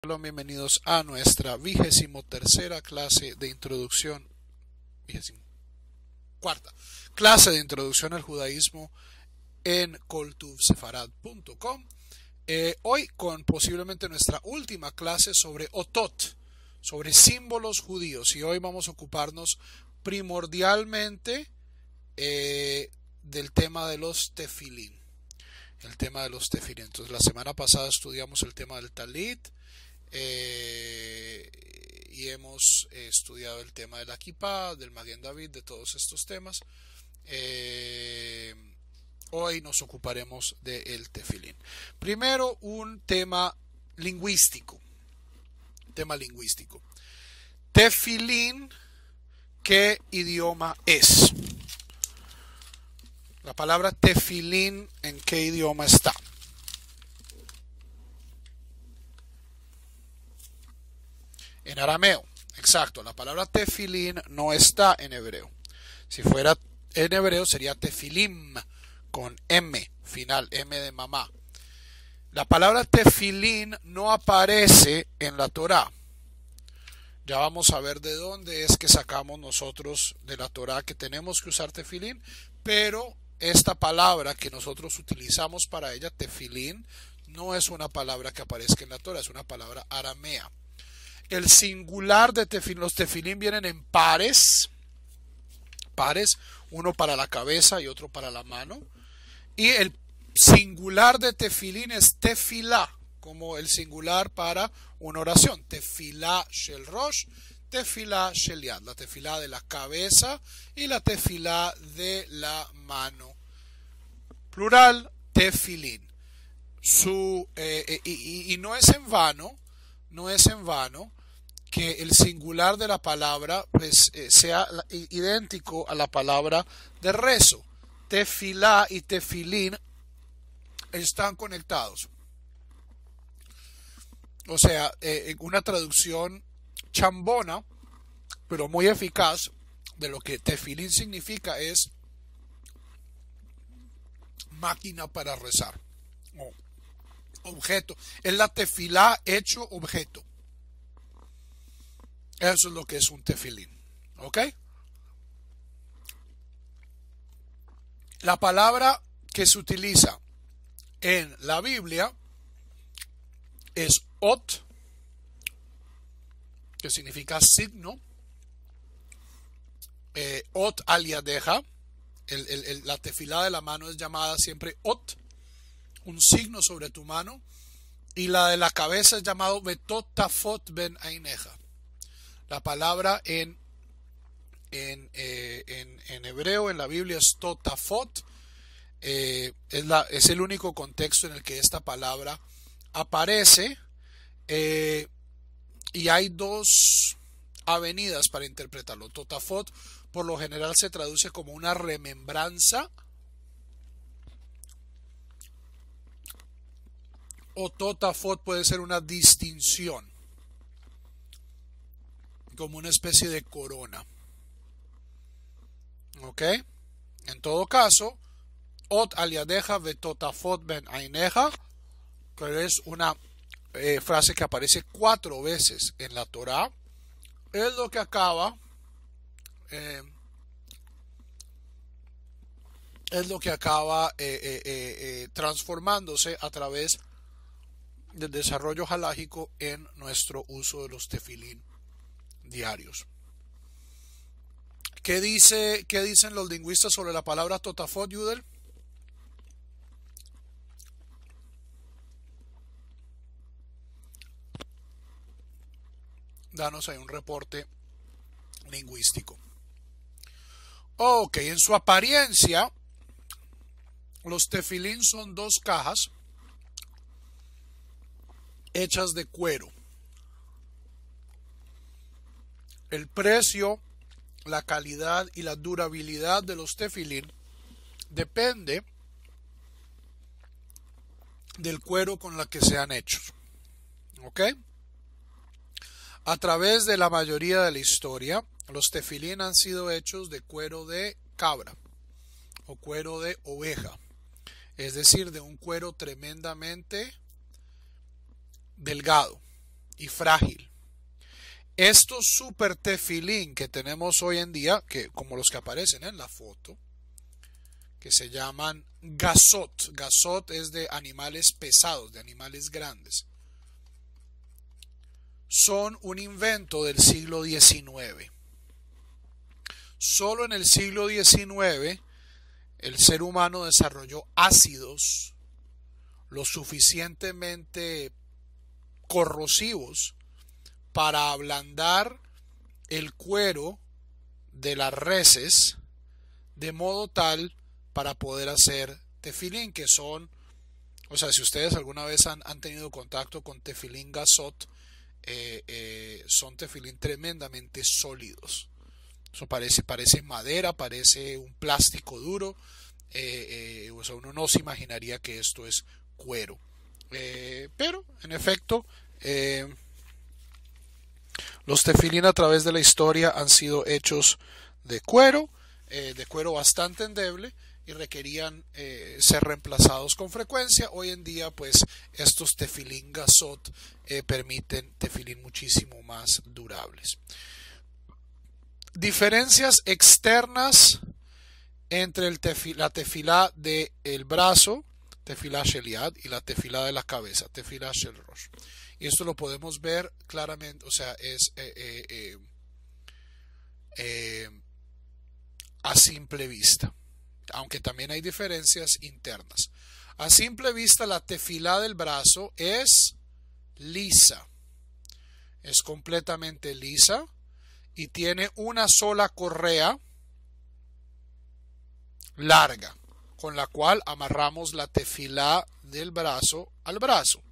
Hola, bienvenidos a nuestra 23ª clase de introducción, 24ª clase de introducción al judaísmo en koltuvsefarad.com. Hoy con posiblemente nuestra última clase sobre otot, sobre símbolos judíos, y hoy vamos a ocuparnos primordialmente del tema de los tefilín. El tema de los tefilín. Entonces, la semana pasada estudiamos el tema del talit. Y hemos estudiado el tema de la kippah, del Maguen David, de todos estos temas. Hoy nos ocuparemos del tefilín. Primero, un tema lingüístico. Tefilín, ¿qué idioma es? La palabra tefilín, ¿en qué idioma está? En arameo, exacto. La palabra tefilín no está en hebreo. Si fuera en hebreo sería tefilim, con M final, M de mamá. La palabra tefilín no aparece en la Torá. Ya vamos a ver de dónde es que sacamos nosotros de la Torá que tenemos que usar tefilín, pero esta palabra que nosotros utilizamos para ella, tefilín, no es una palabra que aparezca en la Torá, es una palabra aramea. El singular de tefilín, los tefilín vienen en pares, uno para la cabeza y otro para la mano. Y el singular de tefilín es tefilá, como el singular para una oración. Tefilá shel rosh, tefilá shel yad, la tefilá de la cabeza y la tefilá de la mano. Plural, tefilín. Y no es en vano, que el singular de la palabra pues, sea idéntico a la palabra de rezo. Tefilá y tefilín están conectados. O sea, en una traducción chambona, pero muy eficaz, de lo que tefilín significa es máquina para rezar. O objeto. Es la tefilá hecho objeto. Eso es lo que es un tefilín. ¿Ok? La palabra que se utiliza en la Biblia es ot, que significa signo. Ot al yadeja. La tefilá de la mano es llamada siempre ot, un signo sobre tu mano. Y la de la cabeza es llamado betot tafot ben aineja. La palabra en hebreo, en la Biblia, es totafot. Es el único contexto en el que esta palabra aparece. Y hay dos avenidas para interpretarlo. Totafot por lo general se traduce como una remembranza. O totafot puede ser una distinción, como una especie de corona. ¿Ok? En todo caso, ot al yadeja vetotafot ben aineja, que es una frase que aparece 4 veces en la Torá, es lo que acaba transformándose a través del desarrollo halágico en nuestro uso de los tefilín diarios. ¿Qué dicen los lingüistas sobre la palabra totafot, Yudel? Danos ahí un reporte lingüístico. Ok, en su apariencia, los tefilín son 2 cajas hechas de cuero. El precio, la calidad y la durabilidad de los tefilín depende del cuero con la que sean hechos. ¿Ok? A través de la mayoría de la historia, los tefilín han sido hechos de cuero de cabra o cuero de oveja, es decir, de un cuero tremendamente delgado y frágil. Estos super tefilín que tenemos hoy en día, que como los que aparecen en la foto, que se llaman gasot. Gasot es de animales pesados, de animales grandes. Son un invento del siglo XIX. Solo en el siglo XIX el ser humano desarrolló ácidos lo suficientemente corrosivos para ablandar el cuero de las reses de modo tal para poder hacer tefilín, que son, o sea, si ustedes alguna vez han tenido contacto con tefilín gasot, son tefilín tremendamente sólidos. Eso parece madera, parece un plástico duro, o sea, uno no se imaginaría que esto es cuero. Pero, en efecto, los tefilín a través de la historia han sido hechos de cuero bastante endeble, y requerían ser reemplazados con frecuencia. Hoy en día, pues, estos tefilín gasot permiten tefilín muchísimo más durables. Diferencias externas entre la tefilá del brazo, tefilá shel yad, y la tefilá de la cabeza, tefilá shel rosh. Y esto lo podemos ver claramente, o sea, es a simple vista, aunque también hay diferencias internas. A simple vista, la tefilá del brazo es lisa, es completamente lisa y tiene una sola correa larga con la cual amarramos la tefilá del brazo al brazo.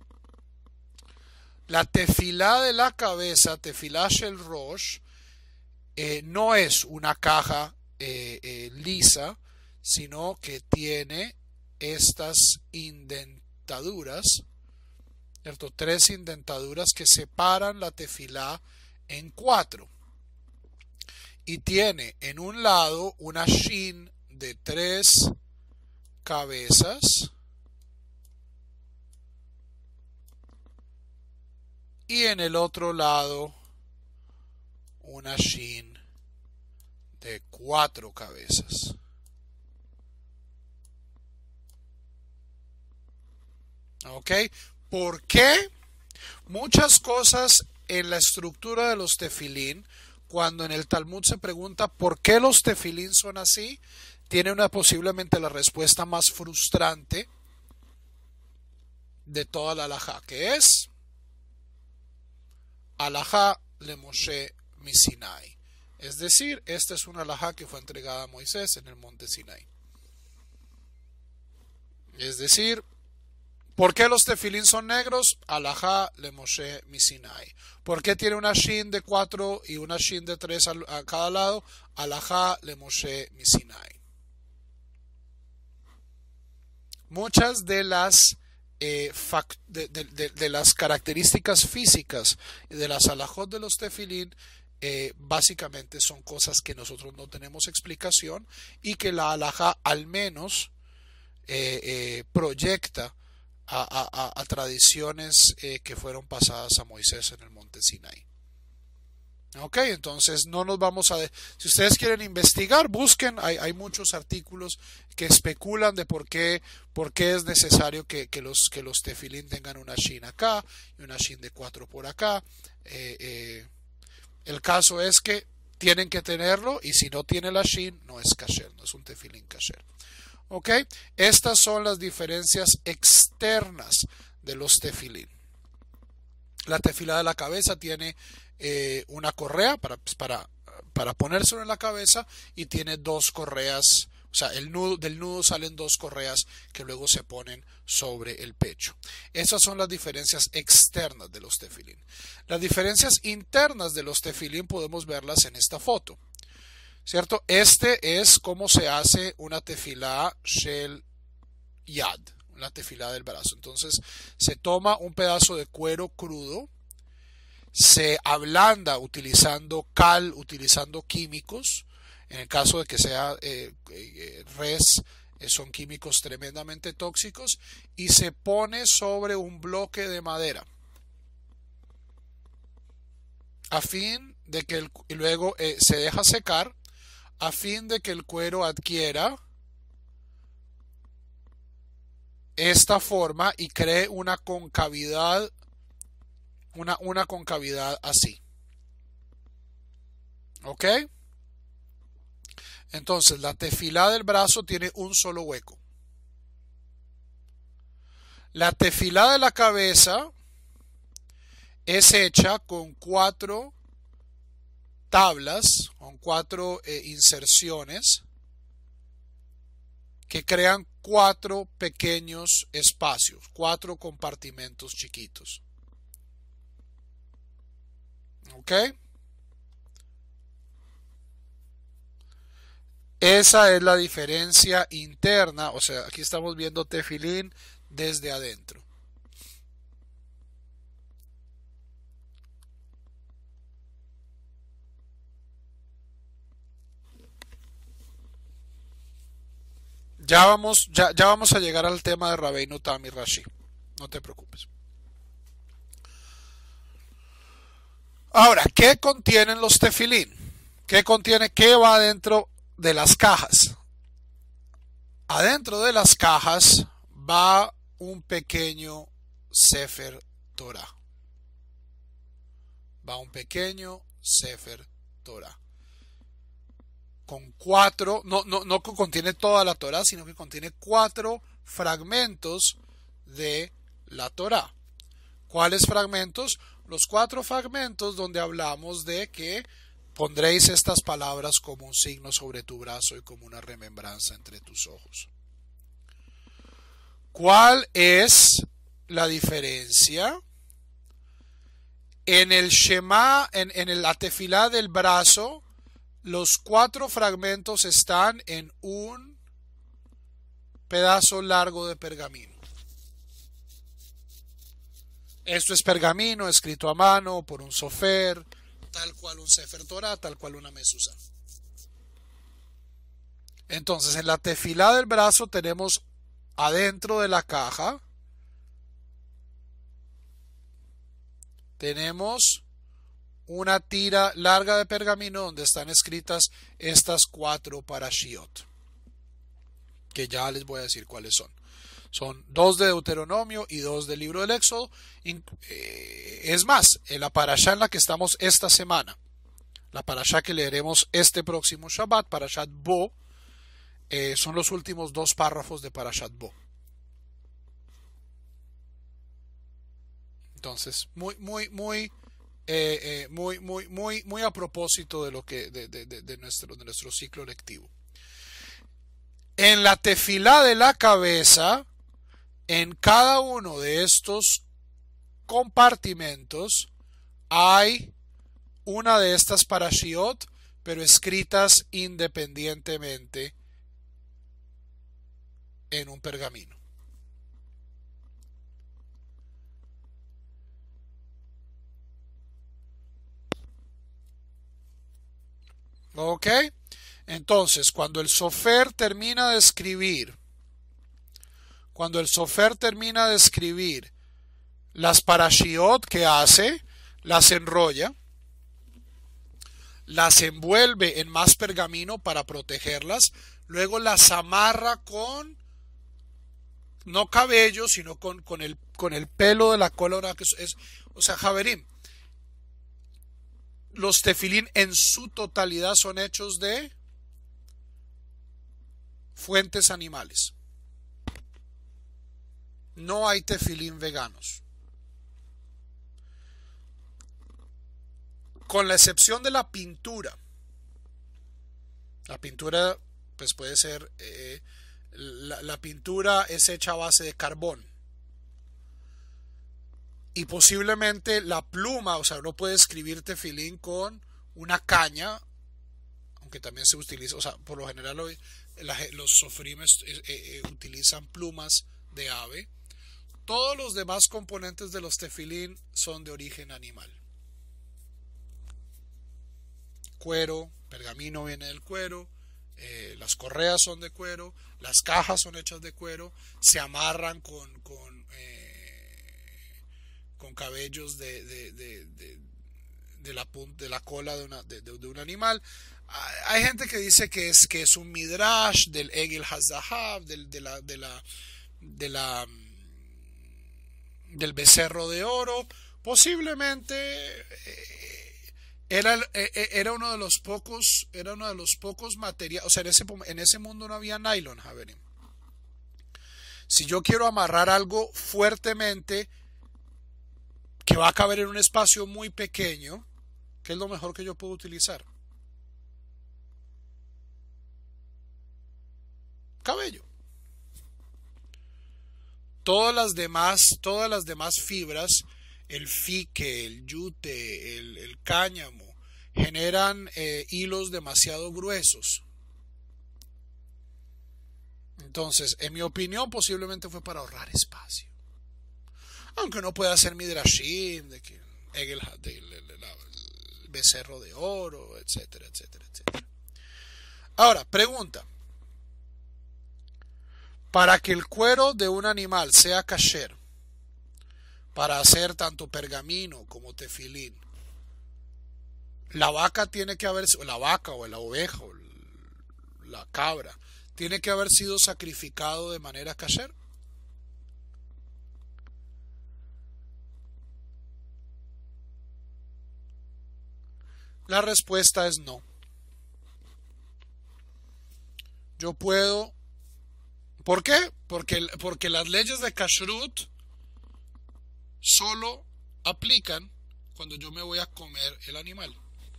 La tefilá de la cabeza, tefilá shel rosh, no es una caja lisa, sino que tiene estas indentaduras, ¿cierto? 3 indentaduras que separan la tefilá en 4. Y tiene en un lado una shin de 3 cabezas y en el otro lado una shin de 4 cabezas. ¿Ok? ¿Por qué? Muchas cosas en la estructura de los tefilín, cuando en el Talmud se pregunta por qué los tefilín son así, tiene posiblemente la respuesta más frustrante de toda la halajá, que es halajá le Moshe mi Sinai. Es decir, esta es una halajá que fue entregada a Moisés en el monte Sinai. Es decir, ¿por qué los tefilín son negros? Halajá le Moshe mi Sinai. ¿Por qué tiene una shin de 4 y una shin de 3 a cada lado? Halajá le Moshe mi Sinai. Muchas de las de las características físicas de las halajot de los tefilín básicamente son cosas que nosotros no tenemos explicación y que la halajá al menos proyecta a tradiciones que fueron pasadas a Moisés en el monte Sinai. Ok, entonces no nos vamos a... Si ustedes quieren investigar, busquen, hay muchos artículos que especulan de por qué es necesario que los tefilín tengan una shin acá y una shin de 4 por acá. El caso es que tienen que tenerlo, y si no tiene la shin no es kasher, no es un tefilín kasher. Ok, estas son las diferencias externas de los tefilín. La tefilá de la cabeza tiene una correa para ponérselo en la cabeza, y tiene 2 correas, o sea, del nudo salen 2 correas que luego se ponen sobre el pecho. Esas son las diferencias externas de los tefilín. Las diferencias internas de los tefilín podemos verlas en esta foto, ¿cierto? Este es cómo se hace una tefilá shel yad, una tefilá del brazo. Entonces se toma un pedazo de cuero crudo, se ablanda utilizando cal, utilizando químicos. En el caso de que sea res, son químicos tremendamente tóxicos, y se pone sobre un bloque de madera. a fin de que y luego se deja secar a fin de que el cuero adquiera esta forma y cree una concavidad, una concavidad así. ¿Ok? Entonces la tefilá del brazo tiene un solo hueco. La tefilá de la cabeza es hecha con 4 tablas, con 4 inserciones que crean 4 pequeños espacios, 4 compartimentos chiquitos. ¿Ok? Esa es la diferencia interna, o sea, aquí estamos viendo tefilín desde adentro. Ya vamos a llegar al tema de Rabbeinu Tam y Rashi. No te preocupes. Ahora, ¿qué contienen los tefilín? ¿Qué va dentro de las cajas? Adentro de las cajas va un pequeño Sefer Torah. Va un pequeño Sefer Torah. Con 4, no contiene toda la Torah, sino que contiene 4 fragmentos de la Torah. ¿Cuáles fragmentos? Los 4 fragmentos donde hablamos de que pondréis estas palabras como un signo sobre tu brazo y como una remembranza entre tus ojos. ¿Cuál es la diferencia? En el Shema, en la tefilá del brazo, los 4 fragmentos están en un pedazo largo de pergamino. Esto es pergamino escrito a mano por un sofer, tal cual un Sefer Torah, tal cual una mezuzá. Entonces, en la tefilá del brazo tenemos adentro de la caja, tenemos una tira larga de pergamino donde están escritas estas 4 parashiot, que ya les voy a decir cuáles son. Son 2 de Deuteronomio y 2 del libro del Éxodo. Es más, en la parashá en la que estamos esta semana, la parashá que leeremos este próximo Shabbat, Parashat Bo, son los últimos 2 párrafos de Parashat Bo. Entonces, muy a propósito de lo que de nuestro ciclo lectivo. En la tefilá de la cabeza, en cada uno de estos compartimentos hay una de estas parashiot, pero escritas independientemente en un pergamino. ¿Ok? Entonces, cuando el sofer termina de escribir las parashiot que hace, las enrolla, las envuelve en más pergamino para protegerlas, luego las amarra con, no cabello, sino con el pelo de la cola, o sea, Javerim, los tefilín en su totalidad son hechos de fuentes animales. No hay tefilín veganos. Con la excepción de la pintura. La pintura, pues puede ser, la pintura es hecha a base de carbón. Y posiblemente la pluma, o sea, uno puede escribir tefilín con una caña, aunque también se utiliza, o sea, por lo general los sofrimes utilizan plumas de ave. Todos los demás componentes de los tefilín son de origen animal. Cuero, pergamino viene del cuero, las correas son de cuero, las cajas son hechas de cuero, se amarran con cabellos de de la cola de un animal. Hay gente que dice que es un midrash del Egel Hazahav, de la del becerro de oro. Posiblemente era uno de los pocos materiales. O sea, en ese mundo no había nylon, Javerim. Si yo quiero amarrar algo fuertemente que va a caber en un espacio muy pequeño, ¿qué es lo mejor que yo puedo utilizar? Cabello. Todas las demás fibras, el fique, el yute, el cáñamo, generan hilos demasiado gruesos. Entonces, en mi opinión, posiblemente fue para ahorrar espacio. Aunque uno puede hacer midrashim, de que el becerro de oro, etcétera, etcétera, etcétera. Ahora, pregunta. Para que el cuero de un animal sea kasher, para hacer tanto pergamino como tefilín, la vaca o la oveja o la cabra, tiene que haber sido sacrificado de manera kasher. La respuesta es no. Yo puedo. ¿Por qué? Porque las leyes de kashrut solo aplican cuando yo me voy a comer el animal.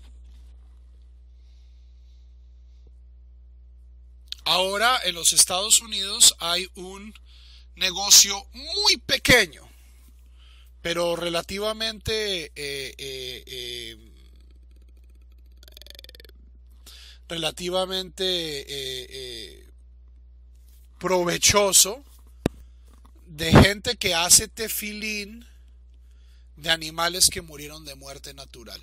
Ahora en los Estados Unidos hay un negocio muy pequeño, pero relativamente provechoso, de gente que hace tefilín de animales que murieron de muerte natural.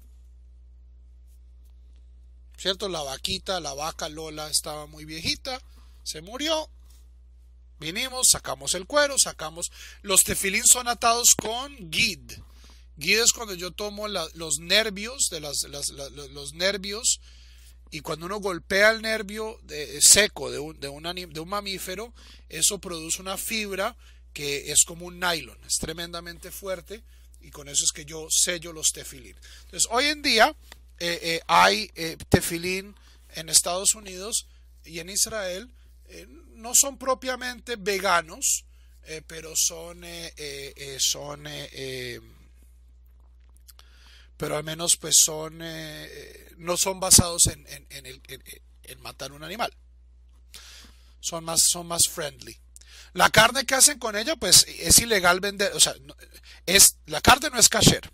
¿Cierto? La vaca Lola estaba muy viejita, se murió. Vinimos, sacamos el cuero, los tefilín son atados con gid. Gid es cuando yo tomo los nervios los nervios, y cuando uno golpea el nervio seco de un mamífero, eso produce una fibra que es como un nylon, es tremendamente fuerte, y con eso es que yo sello los tefilín. Entonces, hoy en día hay tefilín en Estados Unidos y en Israel. No son propiamente veganos, pero pero al menos pues no son basados en matar un animal. Son más friendly. La carne que hacen con ella, pues es ilegal vender. O sea, la carne no es kasher.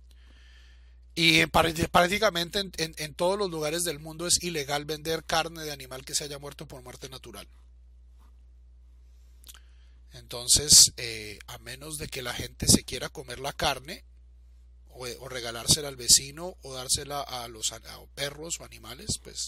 Y prácticamente en todos los lugares del mundo es ilegal vender carne de animal que se haya muerto por muerte natural. Entonces, a menos de que la gente se quiera comer la carne o regalársela al vecino o dársela a perros o animales, pues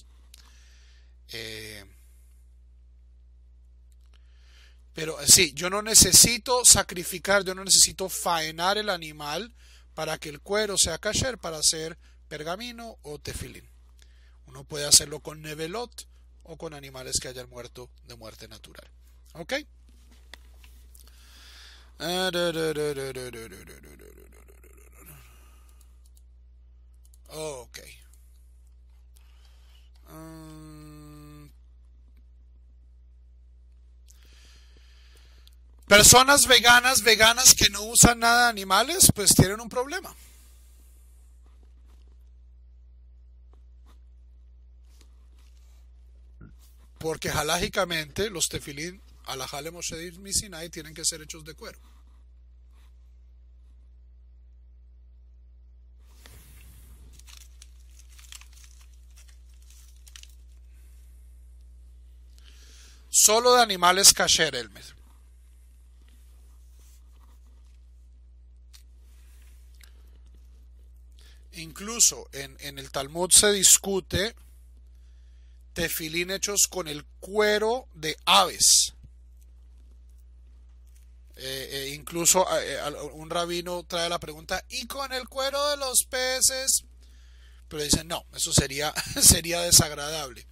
pero sí, yo no necesito faenar el animal para que el cuero sea kasher para hacer pergamino o tefilín. Uno puede hacerlo con nevelot o con animales que hayan muerto de muerte natural. ¿Ok? Ok. Personas veganas que no usan nada de animales, pues tienen un problema. Porque halágicamente los tefilín, alajá le Moshe Sinai, tienen que ser hechos de cuero. Solo de animales kasher, Elmer. Incluso en el Talmud se discute tefilín hechos con el cuero de aves. Incluso un rabino trae la pregunta, ¿y con el cuero de los peces? Pero dicen, no, eso sería, sería desagradable.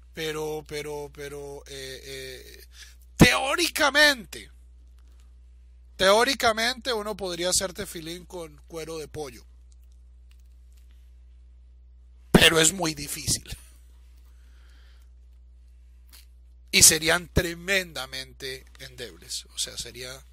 Pero, teóricamente, teóricamente uno podría hacer tefilín con cuero de pollo. Pero es muy difícil. Y serían tremendamente endebles. O sea, sería...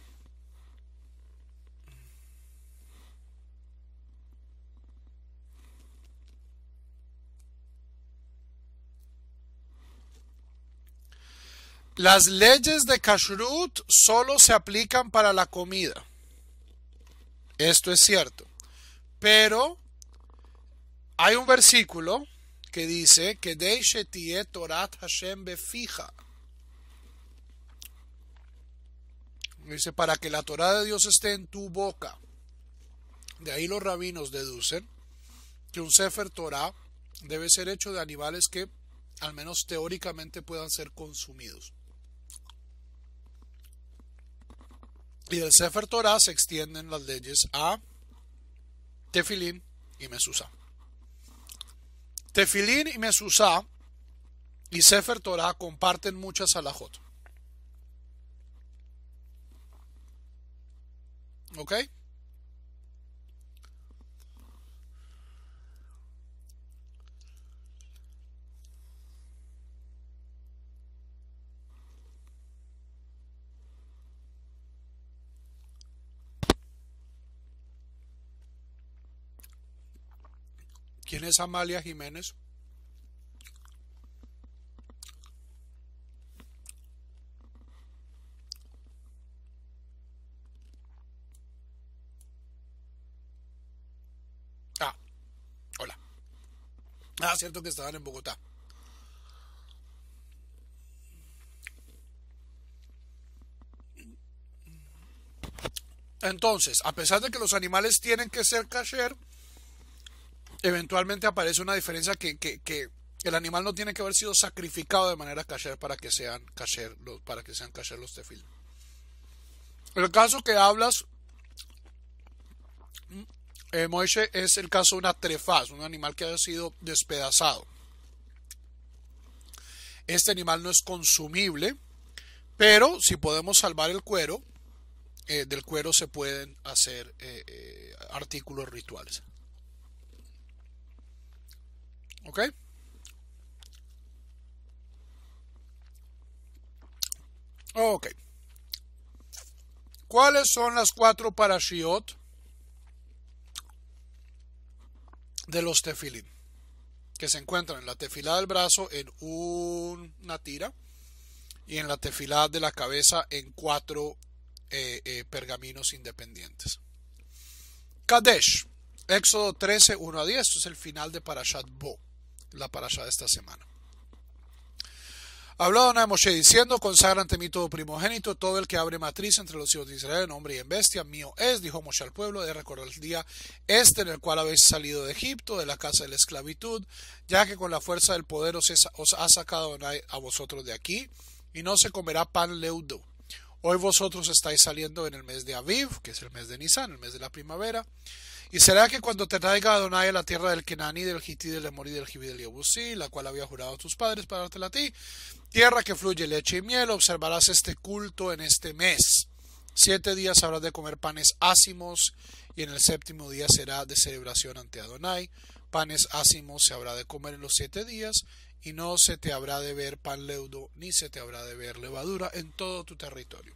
Las leyes de Kashrut solo se aplican para la comida. Esto es cierto. Pero hay un versículo que dice que Deishetie Torat Hashem befija. Dice, para que la Torah de Dios esté en tu boca. De ahí los rabinos deducen que un Sefer Torah debe ser hecho de animales que al menos teóricamente puedan ser consumidos. Y del Sefer Torah se extienden las leyes a Tefilín y Mesuzá. Tefilín y Mesuzá y Sefer Torah comparten muchas halajot. ¿Ok? ¿Quién es Amalia Jiménez? Ah, hola. Ah, cierto que estaban en Bogotá. Entonces, a pesar de que los animales tienen que ser kasher, eventualmente aparece una diferencia que el animal no tiene que haber sido sacrificado de manera kasher para que sean kasher, para que sean kasher los tefil. El caso que hablas, Moishe, es el caso de una trefaz, un animal que haya sido despedazado. Este animal no es consumible, pero si podemos salvar el cuero, del cuero se pueden hacer artículos rituales. ¿Ok? Ok. ¿Cuáles son las 4 parashiot de los tefilín? Que se encuentran en la tefilá del brazo en una tira y en la tefilá de la cabeza en 4 pergaminos independientes. Kadesh, Éxodo 13, 1 a 10, esto es el final de Parashat Bo, la parashá de esta semana. Habló Adonai a Moshe diciendo, consagra ante mí todo primogénito, todo el que abre matriz entre los hijos de Israel, en hombre y en bestia, mío es, dijo Moshe al pueblo, de recordar el día en el cual habéis salido de Egipto, de la casa de la esclavitud, ya que con la fuerza del poder os ha sacado Adonai a vosotros de aquí, y no se comerá pan leudo. Hoy vosotros estáis saliendo en el mes de Aviv, que es el mes de Nisan, el mes de la primavera. Y será que cuando te traiga Adonai a la tierra del Kenaní, del Hití, del Emorí, del Jibí, del Yebusí, la cual había jurado a tus padres para dártela a ti, tierra que fluye leche y miel, observarás este culto en este mes. 7 días habrás de comer panes ácimos, y en el 7º día será de celebración ante Adonai. Panes ácimos se habrá de comer en los 7 días, y no se te habrá de ver pan leudo, ni se te habrá de ver levadura en todo tu territorio.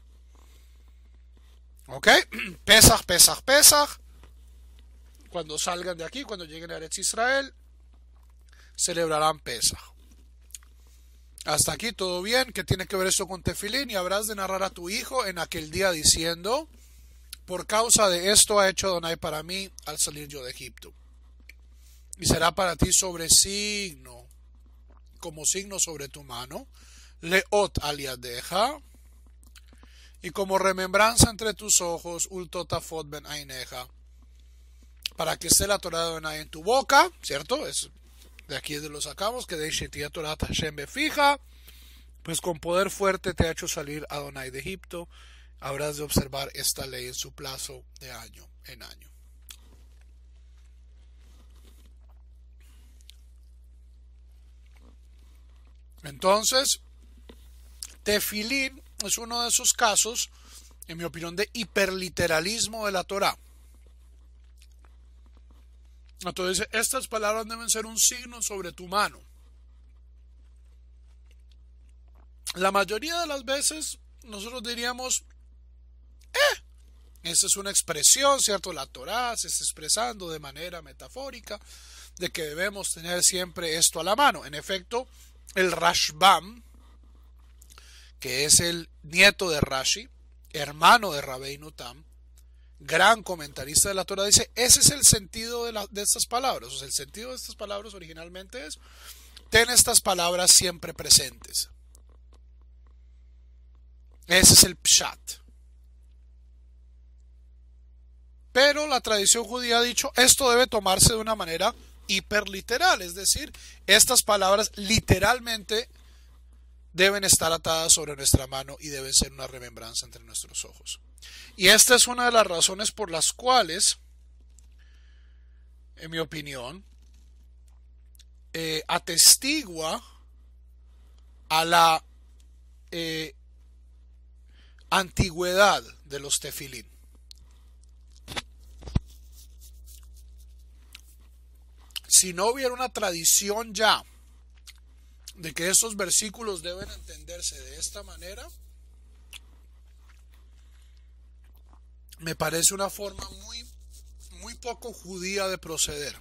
¿Ok? Pesaj, pesaj, pesaj. Cuando salgan de aquí, cuando lleguen a Eretz Israel, celebrarán Pesaj. Hasta aquí todo bien. ¿Qué tiene que ver esto con tefilín? Y habrás de narrar a tu hijo en aquel día diciendo, por causa de esto ha hecho Adonai para mí al salir yo de Egipto. Y será para ti sobre signo, como signo sobre tu mano, leot aliadeja, y como remembranza entre tus ojos, ultotafot ben aineja, para que esté la Torah de Adonai en tu boca, ¿cierto? De aquí es de lo sacamos, que de Shetia Torah Hashem fija, pues con poder fuerte te ha hecho salir Adonai de Egipto, habrás de observar esta ley en su plazo de año en año. Entonces, tefilín es uno de esos casos, en mi opinión, de hiperliteralismo de la Torá. Entonces, estas palabras deben ser un signo sobre tu mano. La mayoría de las veces nosotros diríamos, esa es una expresión, ¿cierto? La Torá se está expresando de manera metafórica de que debemos tener siempre esto a la mano. En efecto, el Rashbam, que es el nieto de Rashi, hermano de Rabbeinu Tam, gran comentarista de la Torá, dice, ese es el sentido de estas palabras. O sea, el sentido de estas palabras originalmente es, ten estas palabras siempre presentes. Ese es el pshat. Pero la tradición judía ha dicho, esto debe tomarse de una manera hiperliteral, es decir, estas palabras literalmente deben estar atadas sobre nuestra mano y deben ser una remembranza entre nuestros ojos. Y esta es una de las razones por las cuales, en mi opinión, atestigua a la antigüedad de los tefilín. Si no hubiera una tradición ya de que estos versículos deben entenderse de esta manera, me parece una forma muy poco judía de proceder.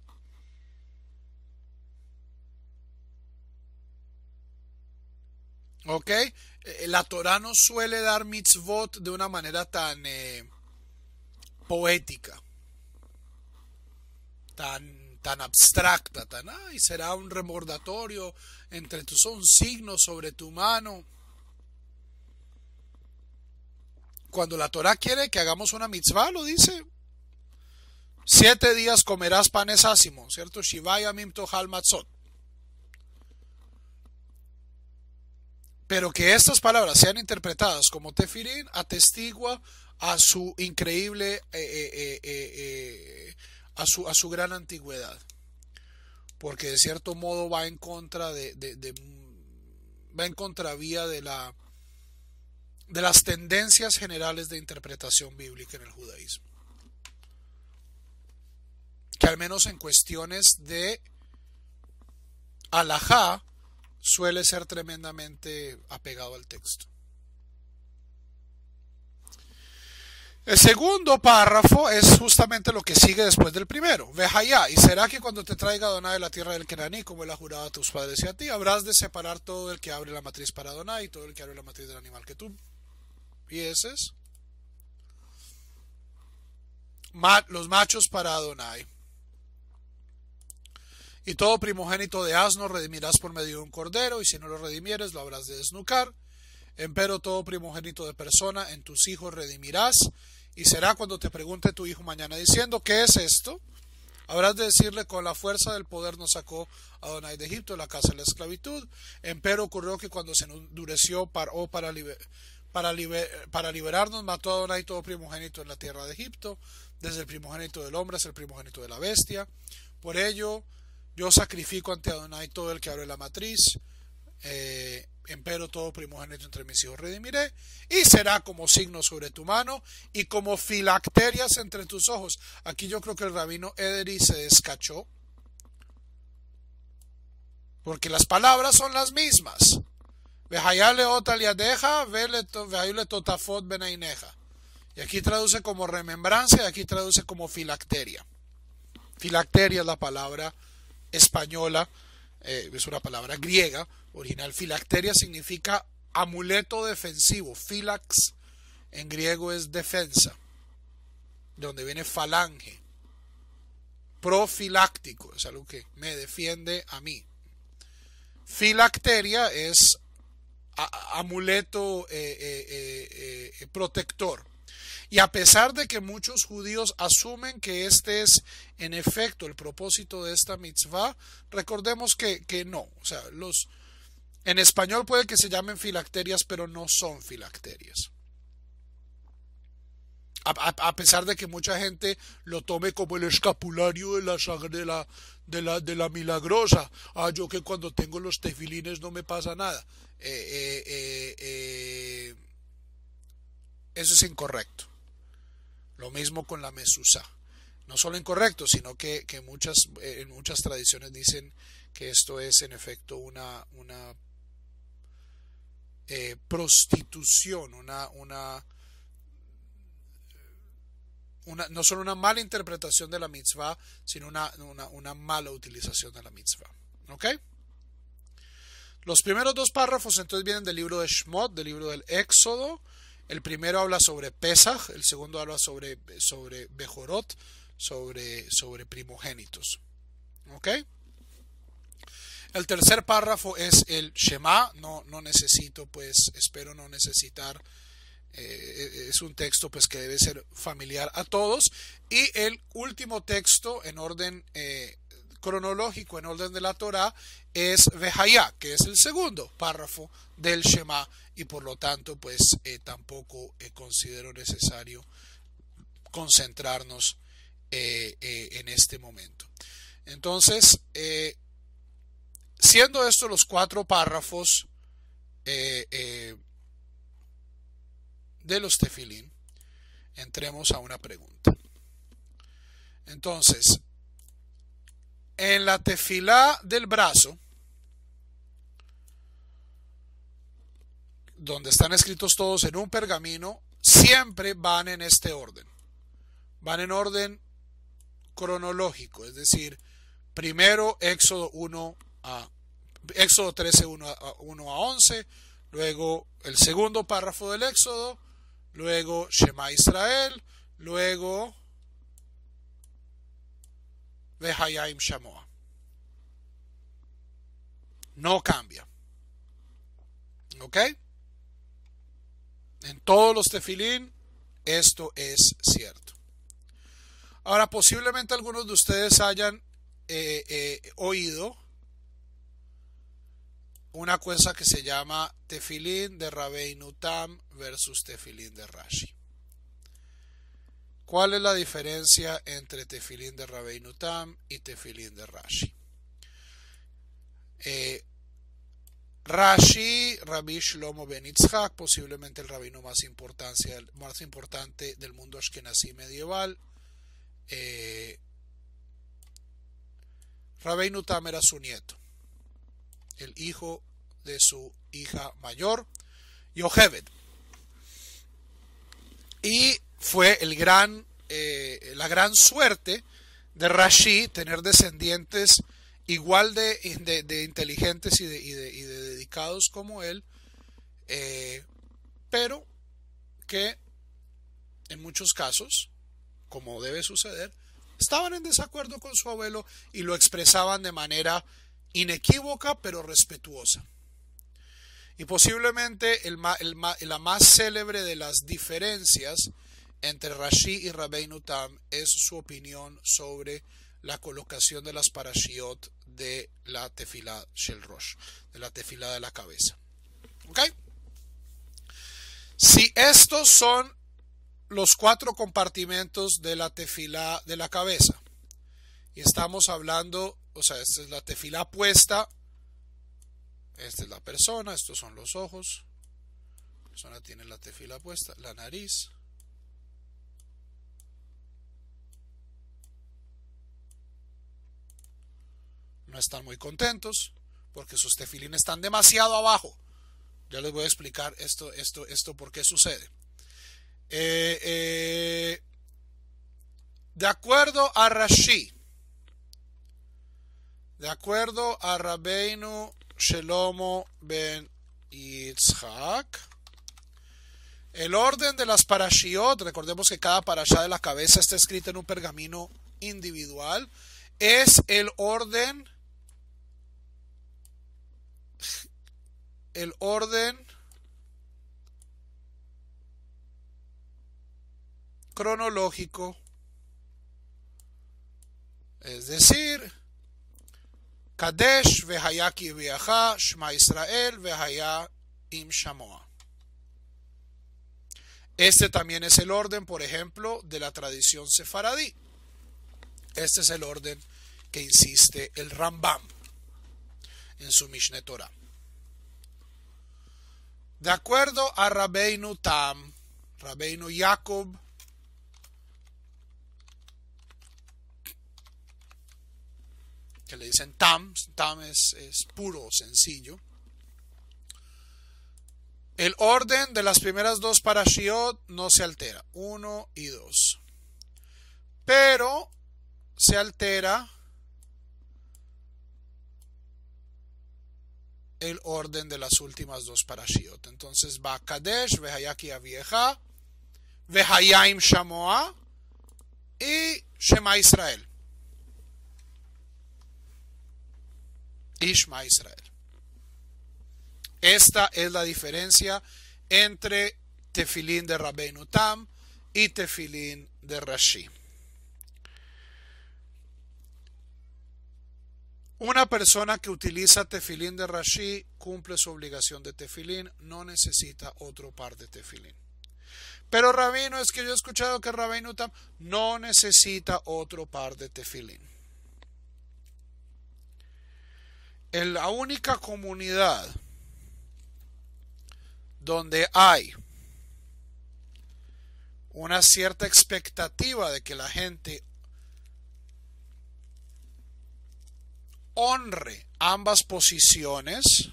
¿Ok? La Torá no suele dar mitzvot de una manera tan poética, tan abstracta, y será un recordatorio entre tus, un signo sobre tu mano. Cuando la Torá quiere que hagamos una mitzvah, lo dice. 7 días comerás panes ácimos, ¿cierto? Shivaya mim tohal matzot. Pero que estas palabras sean interpretadas como tefilín atestigua a su increíble, a su gran antigüedad. Porque de cierto modo va en contra va en contravía de las tendencias generales de interpretación bíblica en el judaísmo. Que al menos en cuestiones de alajá suele ser tremendamente apegado al texto. El segundo párrafo es justamente lo que sigue después del primero. Vejaya, y será que cuando te traiga Adonai de la tierra del Kenaní, como él ha jurado a tus padres y a ti, habrás de separar todo el que abre la matriz para Adonai y todo el que abre la matriz del animal que tú vieses. Los machos para Adonai. Y todo primogénito de asno redimirás por medio de un cordero, y si no lo redimieres, lo habrás de desnucar. Empero todo primogénito de persona en tus hijos redimirás, y será cuando te pregunte tu hijo mañana diciendo, ¿qué es esto? Habrás de decirle, con la fuerza del poder nos sacó Adonai de Egipto, de la casa de la esclavitud. Empero ocurrió que cuando se endureció para liberarnos, mató a Adonai todo primogénito en la tierra de Egipto, desde el primogénito del hombre hasta el primogénito de la bestia. Por ello, yo sacrifico ante Adonai todo el que abre la matriz, empero todo primogénito entre mis hijos redimiré, y será como signo sobre tu mano y como filacterias entre tus ojos. Aquí yo creo que el rabino Ederi se descachó, porque las palabras son las mismas. Y aquí traduce como remembranza y aquí traduce como filacteria. Filacteria es la palabra española, es una palabra griega original. Filacteria significa amuleto defensivo. Filax en griego es defensa, de donde viene falange. Profiláctico es algo que me defiende a mí. Filacteria es amuleto protector. Y a pesar de que muchos judíos asumen que este es en efecto el propósito de esta mitzvah, recordemos que no. O sea, en español puede que se llamen filacterias, pero no son filacterias. A pesar de que mucha gente lo tome como el escapulario de de la milagrosa. Ah, yo que cuando tengo los tefilines no me pasa nada. Eso es incorrecto. Lo mismo con la mezuzá. No solo incorrecto, sino que en muchas tradiciones dicen que esto es en efecto una prostitución, no solo una mala interpretación de la mitzvah, sino una mala utilización de la mitzvah. ¿Ok? Los primeros dos párrafos entonces vienen del libro de Shmot, del libro del Éxodo. El primero habla sobre Pesach, el segundo habla sobre Bejorot, sobre primogénitos. ¿Ok? El tercer párrafo es el Shema. No necesito, pues, espero no necesitar. Es un texto pues que debe ser familiar a todos. Y el último texto en orden cronológico, en orden de la Torá, es Vehayá, que es el segundo párrafo del Shema, y por lo tanto pues tampoco considero necesario concentrarnos en este momento. Entonces, siendo estos los cuatro párrafos de los tefilín, entremos a una pregunta. Entonces, en la tefilá del brazo, donde están escritos todos en un pergamino, siempre van en este orden. Van en orden cronológico, es decir, primero Éxodo 13, 1 a 11, luego el segundo párrafo del Éxodo, luego Shema Israel, luego Vehayaim Shamoa. No cambia. ¿Ok? En todos los tefilín esto es cierto. Ahora, posiblemente algunos de ustedes hayan oído una cosa que se llama tefilín de Rabbeinu Tam versus tefilín de Rashi. ¿Cuál es la diferencia entre tefilín de Rabbeinu Tam y tefilín de Rashi? Rashi, Rabbi Shlomo ben Yitzhak, posiblemente el rabino más importante del mundo ashkenazí medieval. Rabbeinu Tam era su nieto, el hijo de su hija mayor, Yocheved. Y fue la gran suerte de Rashi tener descendientes igual de inteligentes y de dedicados como él, pero que en muchos casos, como debe suceder, estaban en desacuerdo con su abuelo y lo expresaban de manera inequívoca pero respetuosa. Y posiblemente la más célebre de las diferencias entre Rashi y Rabbeinu Tam es su opinión sobre la colocación de las parashiot de la tefilá Shel Rosh, de la tefilá de la cabeza. ¿Ok? Si estos son los cuatro compartimentos de la tefilá de la cabeza, y estamos hablando, o sea, esta es la tefilá puesta, esta es la persona, estos son los ojos, la persona tiene la tefilá puesta, la nariz, no están muy contentos porque sus tefilín están demasiado abajo. Ya les voy a explicar esto por qué sucede. De acuerdo a Rashi, de acuerdo a Rabbeinu Shlomo ben Yitzhak, el orden de las parashiot, recordemos que cada parashá de la cabeza está escrita en un pergamino individual, es el orden cronológico, es decir, Kadesh vehaya ki viaja, Shema Israel vehaya im Shamoa. Este también es el orden, por ejemplo, de la tradición sefaradí. Este es el orden que insiste el Rambam en su Mishneh Torah. De acuerdo a Rabbeinu Tam, Rabbeinu Jacob, que le dicen Tam es puro, sencillo. El orden de las primeras dos parashiot no se altera, 1 y 2. Pero se altera el orden de las últimas dos parashiot. Entonces va Kadesh, Vehayaki Avieja, Vehayaim Shamoa y Shema Israel. Y Shema Israel. Esta es la diferencia entre tefilín de Rabbeinu Tam y tefilín de Rashi. Una persona que utiliza tefilín de Rashi cumple su obligación de tefilín, no necesita otro par de tefilín. Pero rabino, es que yo he escuchado que Rabbeinu Tam no necesita otro par de tefilín. En la única comunidad donde hay una cierta expectativa de que la gente honre ambas posiciones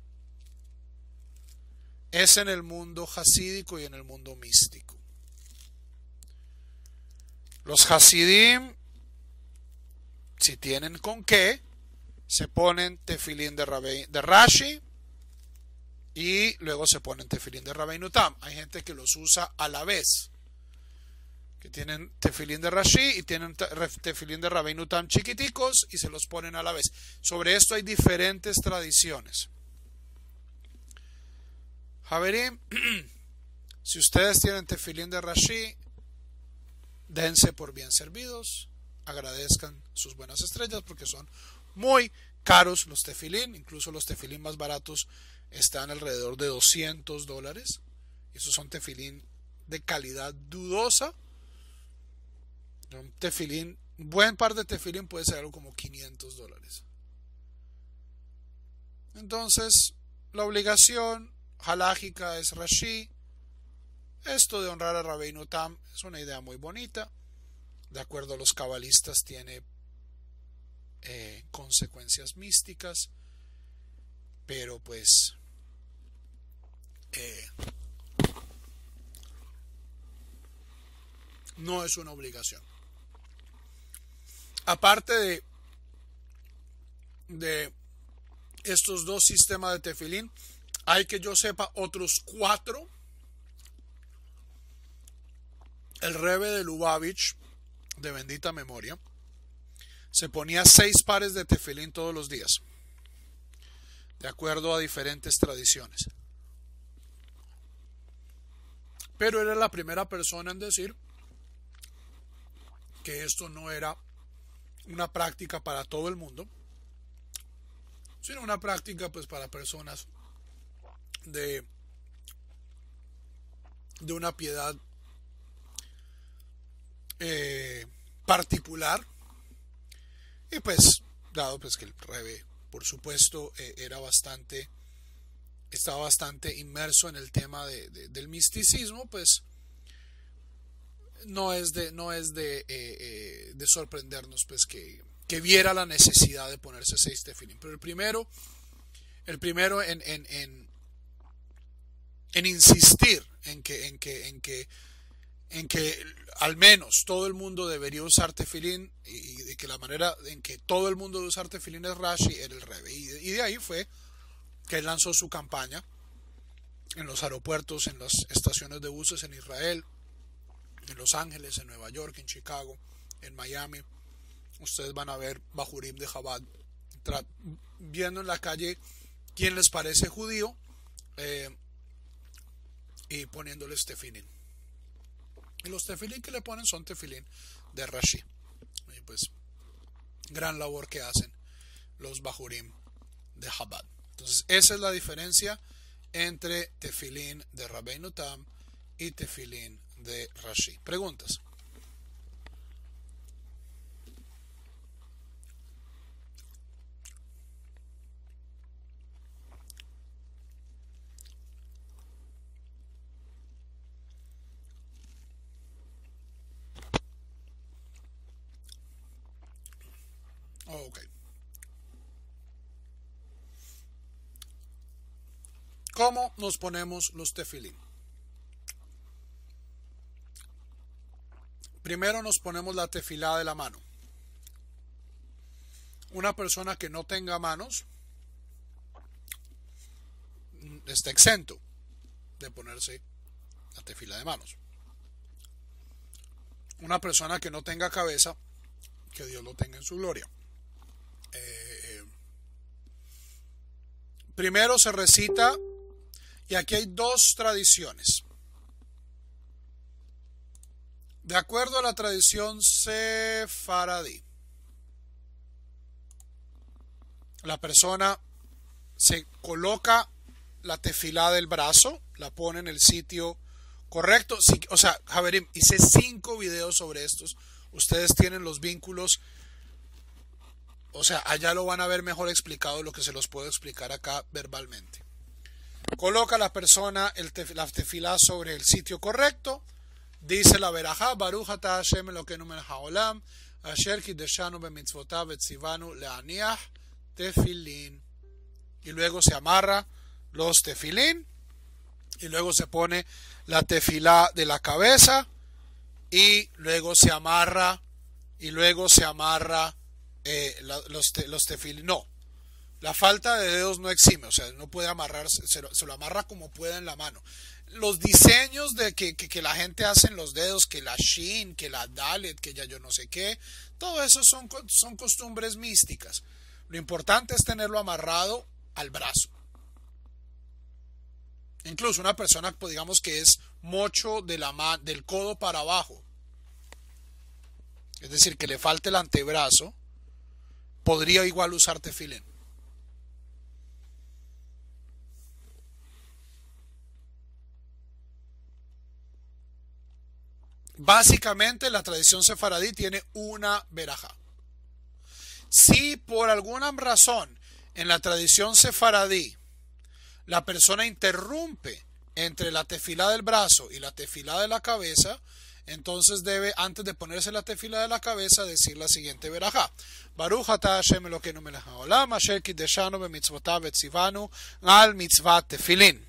es en el mundo hasídico y en el mundo místico. Los hasidim, si tienen con qué, se ponen tefilín de Rashi y luego se ponen tefilín de Rabbeinu Tam. Hay gente que los usa a la vez, que tienen tefilín de Rashi y tienen tefilín de Rabbeinu Tam chiquiticos y se los ponen a la vez. Sobre esto hay diferentes tradiciones. Javerim, si ustedes tienen tefilín de Rashi, dense por bien servidos, agradezcan sus buenas estrellas porque son muy caros los tefilín, incluso los tefilín más baratos están alrededor de $200. Esos son tefilín de calidad dudosa. Un tefilín, un buen par de tefilín puede ser algo como $500. Entonces, la obligación halágica es Rashi. Esto de honrar a Rabbeinu Tam es una idea muy bonita. De acuerdo a los cabalistas, tiene consecuencias místicas, pero pues no es una obligación. Aparte de estos dos sistemas de tefilín, hay que yo sepa otros 4. El Rebbe de Lubavitch, de bendita memoria, se ponía 6 pares de tefilín todos los días, de acuerdo a diferentes tradiciones. Pero era la primera persona en decir que esto no era una práctica para todo el mundo, sino una práctica pues para personas de una piedad particular. Y pues dado pues que el Rebbe por supuesto estaba bastante inmerso en el tema del misticismo, pues no es de sorprendernos pues que viera la necesidad de ponerse 6 tefilín. Pero el primero en insistir en que al menos todo el mundo debería usar tefilín y de que la manera en que todo el mundo debe usar tefilín es Rashi, era el Rebbe. Y de ahí fue que él lanzó su campaña en los aeropuertos, en las estaciones de buses en Israel, en Los Ángeles, en Nueva York, en Chicago, en Miami. Ustedes van a ver Bajurim de Chabad viendo en la calle quién les parece judío y poniéndoles tefilín. Y los tefilín que le ponen son tefilín de Rashi. Y pues, gran labor que hacen los Bajurim de Chabad. Entonces, esa es la diferencia entre tefilín de Rabbeinu Tam y tefilín de Rashi. ¿Preguntas? Ok. ¿Cómo nos ponemos los tefilín? Primero nos ponemos la tefilá de la mano. Una persona que no tenga manos está exento de ponerse la tefilá de manos. Una persona que no tenga cabeza, que Dios lo tenga en su gloria. Primero se recita, y aquí hay dos tradiciones. De acuerdo a la tradición sefaradí, la persona se coloca la tefilá del brazo, la pone en el sitio correcto. Sí, o sea, Javerim, hice 5 videos sobre estos. Ustedes tienen los vínculos. O sea, allá lo van a ver mejor explicado lo que se los puedo explicar acá verbalmente. Coloca la persona la tefilá sobre el sitio correcto. Dice la verajá, Baruch ata Hashem Elokeinu melech haolam, asher kideshanu bemitzvotav vetzivanu leaniach tefilín. Y luego se amarra los tefilín. Y luego se pone la tefilá de la cabeza. Y luego se amarra. Y luego se amarra los tefilín. No. La falta de dedos no exime, o sea, no puede amarrarse, se lo amarra como pueda en la mano. Los diseños de que la gente hace en los dedos, que la shin, que la dalet, que ya yo no sé qué, todo eso son costumbres místicas. Lo importante es tenerlo amarrado al brazo. Incluso una persona, pues, digamos que es mocho del codo para abajo, es decir, que le falte el antebrazo, podría igual usar tefilín. Básicamente la tradición sefaradí tiene una verajá. Si por alguna razón en la tradición sefaradí la persona interrumpe entre la tefilá del brazo y la tefilá de la cabeza, entonces debe, antes de ponerse la tefilá de la cabeza, decir la siguiente verajá. Baruch ata Hashem Elokeinu melech haolam, asher kideshanu bemitzvotav vetzivanu al mitzvat tefilín.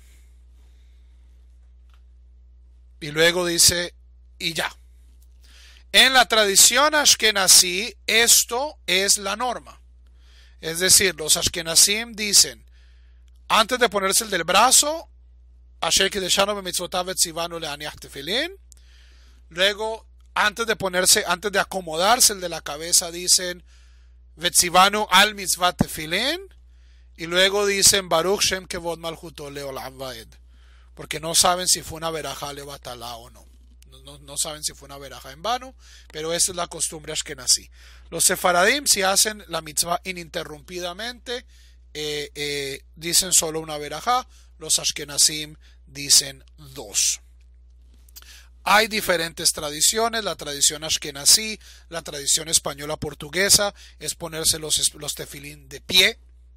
Y luego dice, y ya. En la tradición ashkenazí, esto es la norma. Es decir, los ashkenazim dicen, antes de ponerse el del brazo, asher kideshanu bemitzvotav vetzivanu leaniach tefilín. Luego, antes de acomodarse el de la cabeza, dicen, vetzivanu al mitzvat tefilín. Y luego dicen, Baruch Shem kevod malchuto leolam vaed. Porque no saben si fue una verajá levatalá o no. No saben si fue una verajá en vano, pero esa es la costumbre ashkenazí. Los sefaradim, si hacen la mitzvah ininterrumpidamente, dicen solo una verajá. Los ashkenazim dicen 2. Hay diferentes tradiciones, la tradición ashkenazí, la tradición española portuguesa es ponerse los tefilín de pie.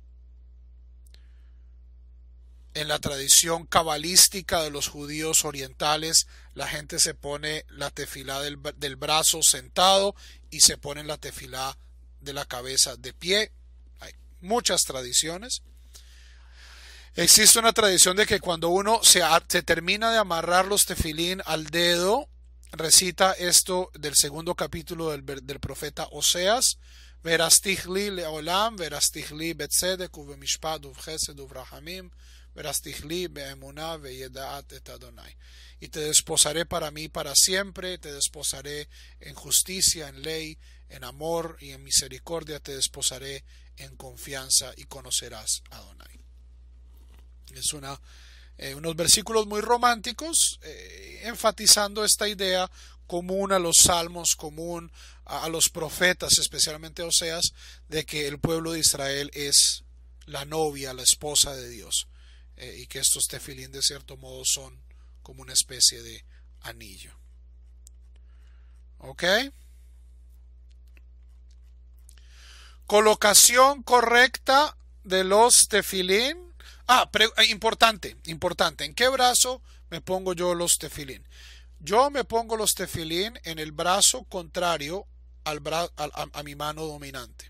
En la tradición cabalística de los judíos orientales, la gente se pone la tefilá del brazo sentado y se pone la tefilá de la cabeza de pie. Hay muchas tradiciones. Existe una tradición de que cuando uno se termina de amarrar los tefilín al dedo, recita esto del segundo capítulo del profeta Oseas. Verastihli leolam, verastihli betzedek uvemishpat uvchesed uvrahamim. Y te desposaré para mí para siempre, te desposaré en justicia, en ley, en amor y en misericordia, te desposaré en confianza y conocerás a Adonai. Es unos versículos muy románticos, enfatizando esta idea común a los salmos, común a los profetas, especialmente Oseas, de que el pueblo de Israel es la novia, la esposa de Dios. Y que estos tefilín de cierto modo son como una especie de anillo. ¿Ok? Colocación correcta de los tefilín. Importante. ¿En qué brazo me pongo yo los tefilín? Yo me pongo los tefilín en el brazo contrario a mi mano dominante.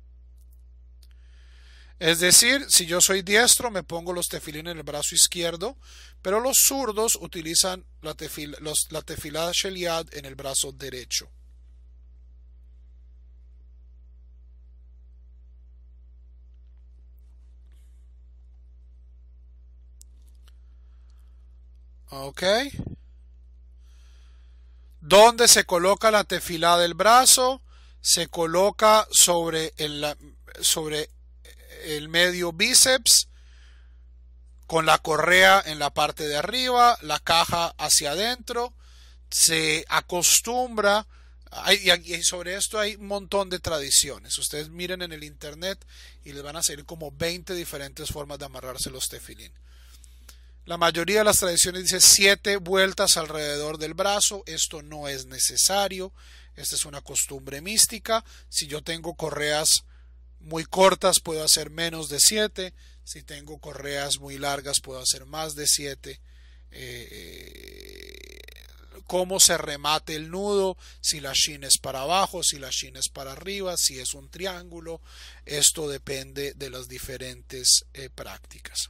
Es decir, si yo soy diestro, me pongo los tefilín en el brazo izquierdo, pero los zurdos utilizan la tefilá sheliad en el brazo derecho. ¿Ok? ¿Dónde se coloca la tefilá del brazo? Se coloca sobre el medio bíceps, con la correa en la parte de arriba, la caja hacia adentro. Se acostumbra, y sobre esto hay un montón de tradiciones. Ustedes miren en el internet y les van a salir como 20 diferentes formas de amarrarse los tefilín. La mayoría de las tradiciones dice 7 vueltas alrededor del brazo. Esto no es necesario. Esta es una costumbre mística. Si yo tengo correas muy cortas, puedo hacer menos de 7. Si tengo correas muy largas, puedo hacer más de 7. Cómo se remate el nudo, si la shin es para abajo, si la shin es para arriba, si es un triángulo. Esto depende de las diferentes prácticas.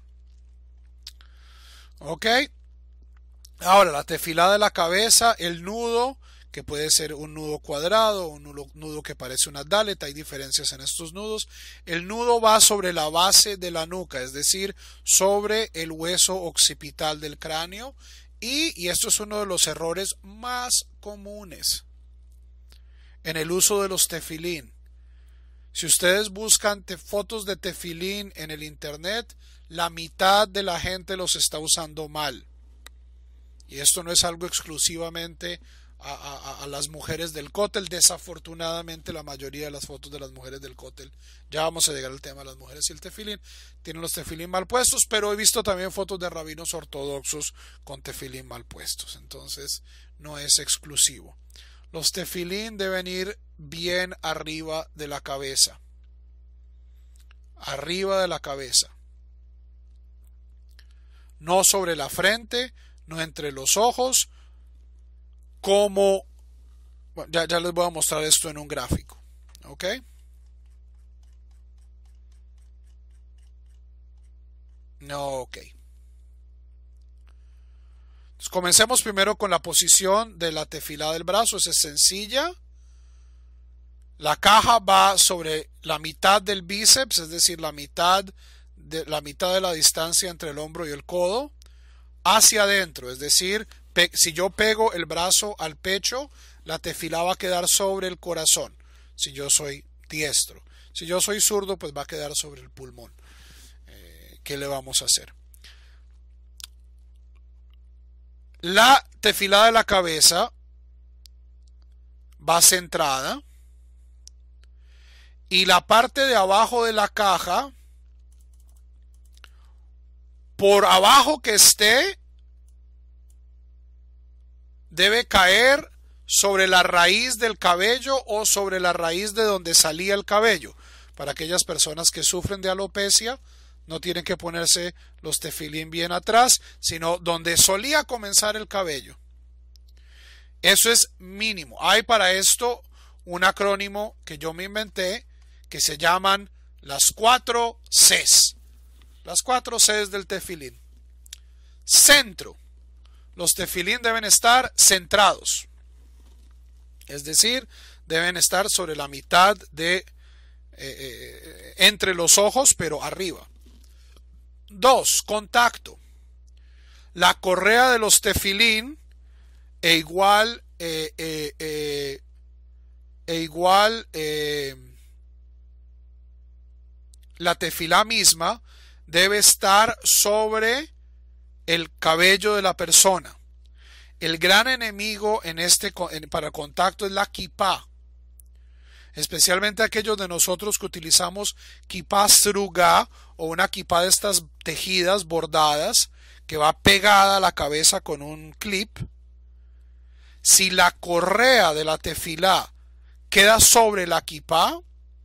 Ok, ahora la tefilá de la cabeza, el nudo, que puede ser un nudo cuadrado, un nudo que parece una dalet, hay diferencias en estos nudos. El nudo va sobre la base de la nuca, es decir, sobre el hueso occipital del cráneo, y esto es uno de los errores más comunes en el uso de los tefilín. Si ustedes buscan fotos de tefilín en el internet, la mitad de la gente los está usando mal. Y esto no es algo exclusivamente a las mujeres del cótel. Desafortunadamente, la mayoría de las fotos de las mujeres del cótel, ya vamos a llegar al tema de las mujeres y el tefilín, tienen los tefilín mal puestos, pero he visto también fotos de rabinos ortodoxos con tefilín mal puestos. Entonces, no es exclusivo. Los tefilín deben ir bien arriba de la cabeza. Arriba de la cabeza. No sobre la frente, no entre los ojos, como ya les voy a mostrar esto en un gráfico. ¿Ok? No, ok. Entonces, comencemos primero con la posición de la tefilá del brazo. Esa es sencilla. La caja va sobre la mitad del bíceps, es decir, la mitad de la distancia entre el hombro y el codo, hacia adentro, es decir, si yo pego el brazo al pecho, la tefilá va a quedar sobre el corazón, si yo soy diestro. Si yo soy zurdo, pues va a quedar sobre el pulmón. ¿Qué le vamos a hacer? La tefilá de la cabeza va centrada y la parte de abajo de la caja, por abajo que esté, debe caer sobre la raíz del cabello o sobre la raíz de donde salía el cabello. Para aquellas personas que sufren de alopecia, no tienen que ponerse los tefilín bien atrás, sino donde solía comenzar el cabello. Eso es mínimo. Hay para esto un acrónimo que yo me inventé que se llaman las 4 Cs. Las 4 Cs del tefilín. Centro. Los tefilín deben estar centrados. Es decir, deben estar sobre la mitad de entre los ojos, pero arriba. 2. Contacto. La correa de los tefilín la tefilá misma debe estar sobre el cabello de la persona. El gran enemigo para el contacto es la kipá. Especialmente aquellos de nosotros que utilizamos kipá srugá o una kipá de estas tejidas bordadas que va pegada a la cabeza con un clip. Si la correa de la tefilá queda sobre la kipá,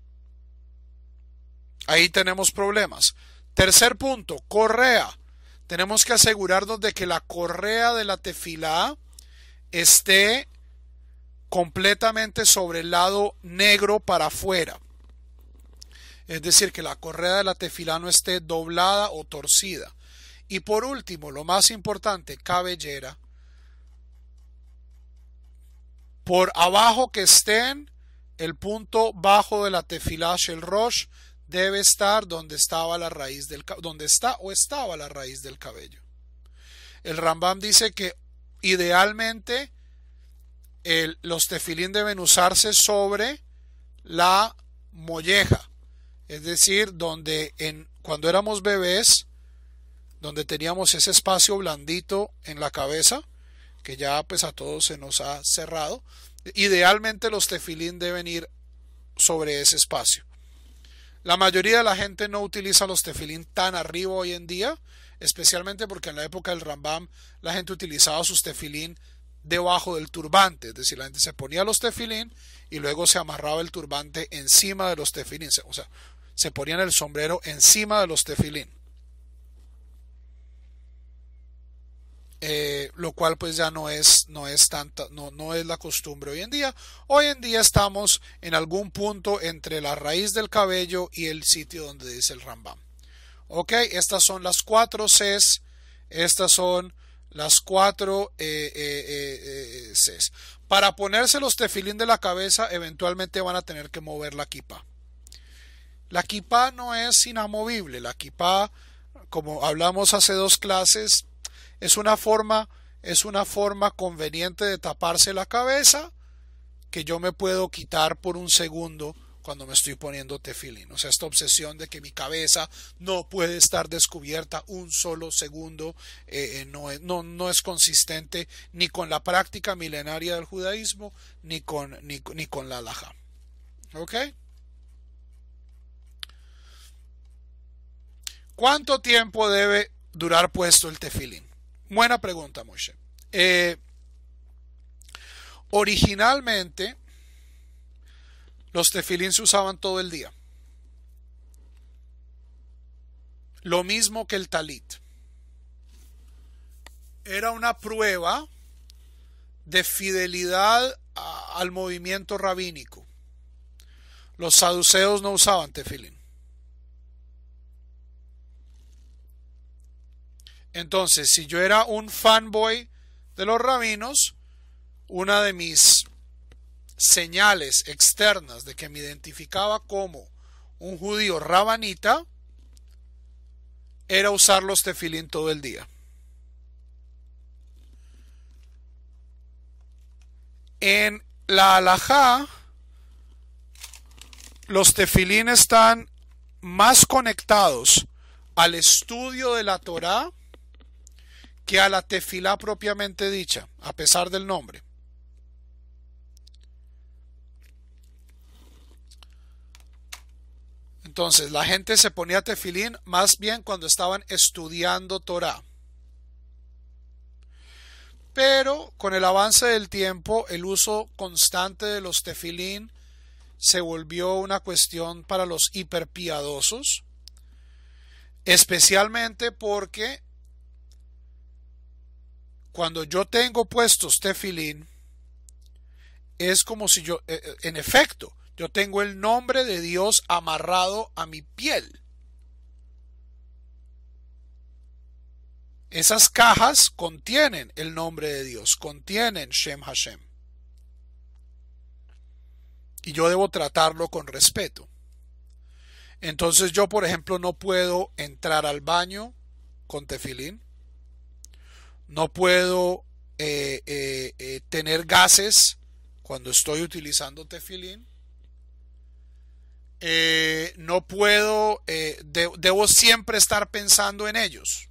ahí tenemos problemas. Tercer punto, correa. Tenemos que asegurarnos de que la correa de la tefilá esté completamente sobre el lado negro para afuera. Es decir, que la correa de la tefilá no esté doblada o torcida. Y por último, lo más importante, cabellera. Por abajo que estén, el punto bajo de la tefilá shel rosh debe estar donde estaba la raíz del donde está o estaba la raíz del cabello. El Rambam dice que idealmente los tefilín deben usarse sobre la molleja, es decir, donde cuando éramos bebés, donde teníamos ese espacio blandito en la cabeza, que ya pues a todos se nos ha cerrado, idealmente los tefilín deben ir sobre ese espacio. La mayoría de la gente no utiliza los tefilín tan arriba hoy en día, especialmente porque en la época del Rambam la gente utilizaba sus tefilín debajo del turbante, es decir, la gente se ponía los tefilín y luego se amarraba el turbante encima de los tefilín, o sea, se ponían el sombrero encima de los tefilín. Lo cual pues ya no es la costumbre hoy en día. Hoy en día estamos en algún punto entre la raíz del cabello y el sitio donde dice el Rambam. Ok, estas son las 4 Cs, estas son las 4 Cs. Para ponerse los tefilín de la cabeza, eventualmente van a tener que mover la kipá. La kipá no es inamovible, la kipá, como hablamos hace 2 clases, es una forma conveniente de taparse la cabeza que yo me puedo quitar por un segundo cuando me estoy poniendo tefilín. O sea, esta obsesión de que mi cabeza no puede estar descubierta un solo segundo no es consistente ni con la práctica milenaria del judaísmo ni con la halajá. ¿Ok? ¿Cuánto tiempo debe durar puesto el tefilín? Buena pregunta, Moshe. Originalmente, los tefilín se usaban todo el día. Lo mismo que el talit. Era una prueba de fidelidad al movimiento rabínico. Los saduceos no usaban tefilín. Entonces, si yo era un fanboy de los rabinos, una de mis señales externas de que me identificaba como un judío rabanita era usar los tefilín todo el día. En la halajá, los tefilín están más conectados al estudio de la Torá que a la tefilá propiamente dicha, a pesar del nombre. Entonces, la gente se ponía tefilín más bien cuando estaban estudiando Torá. Pero con el avance del tiempo, el uso constante de los tefilín se volvió una cuestión para los hiperpiadosos, especialmente porque cuando yo tengo puestos tefilín, es como si yo, en efecto, yo tengo el nombre de Dios amarrado a mi piel. Esas cajas contienen el nombre de Dios, contienen Shem Hashem. Y yo debo tratarlo con respeto. Entonces yo, por ejemplo, no puedo entrar al baño con tefilín. No puedo tener gases cuando estoy utilizando tefilín. No puedo, debo siempre estar pensando en ellos.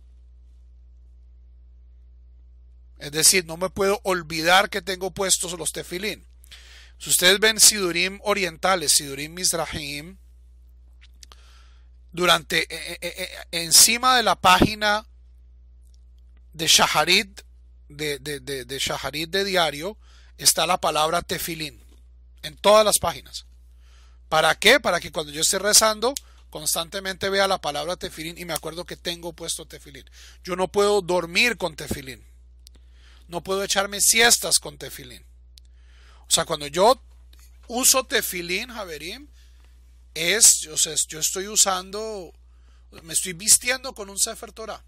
Es decir, no me puedo olvidar que tengo puestos los tefilín. Si ustedes ven sidurim orientales, sidurim mizrahim, encima de la página de Shaharit, de Shaharit de diario, está la palabra tefilín en todas las páginas. ¿Para qué? Para que cuando yo esté rezando constantemente vea la palabra tefilín y me acuerdo que tengo puesto tefilín. Yo no puedo dormir con tefilín. No puedo echarme siestas con tefilín. O sea, cuando yo uso tefilín, Javerim, o sea, yo estoy usando, me estoy vistiendo con un Sefer Torah.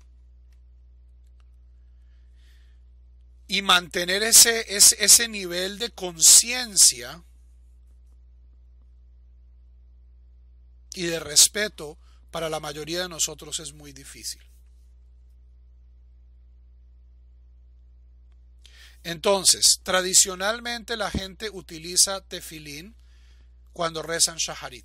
Y mantener ese nivel de conciencia y de respeto para la mayoría de nosotros es muy difícil. Entonces, tradicionalmente la gente utiliza tefilín cuando rezan shaharit.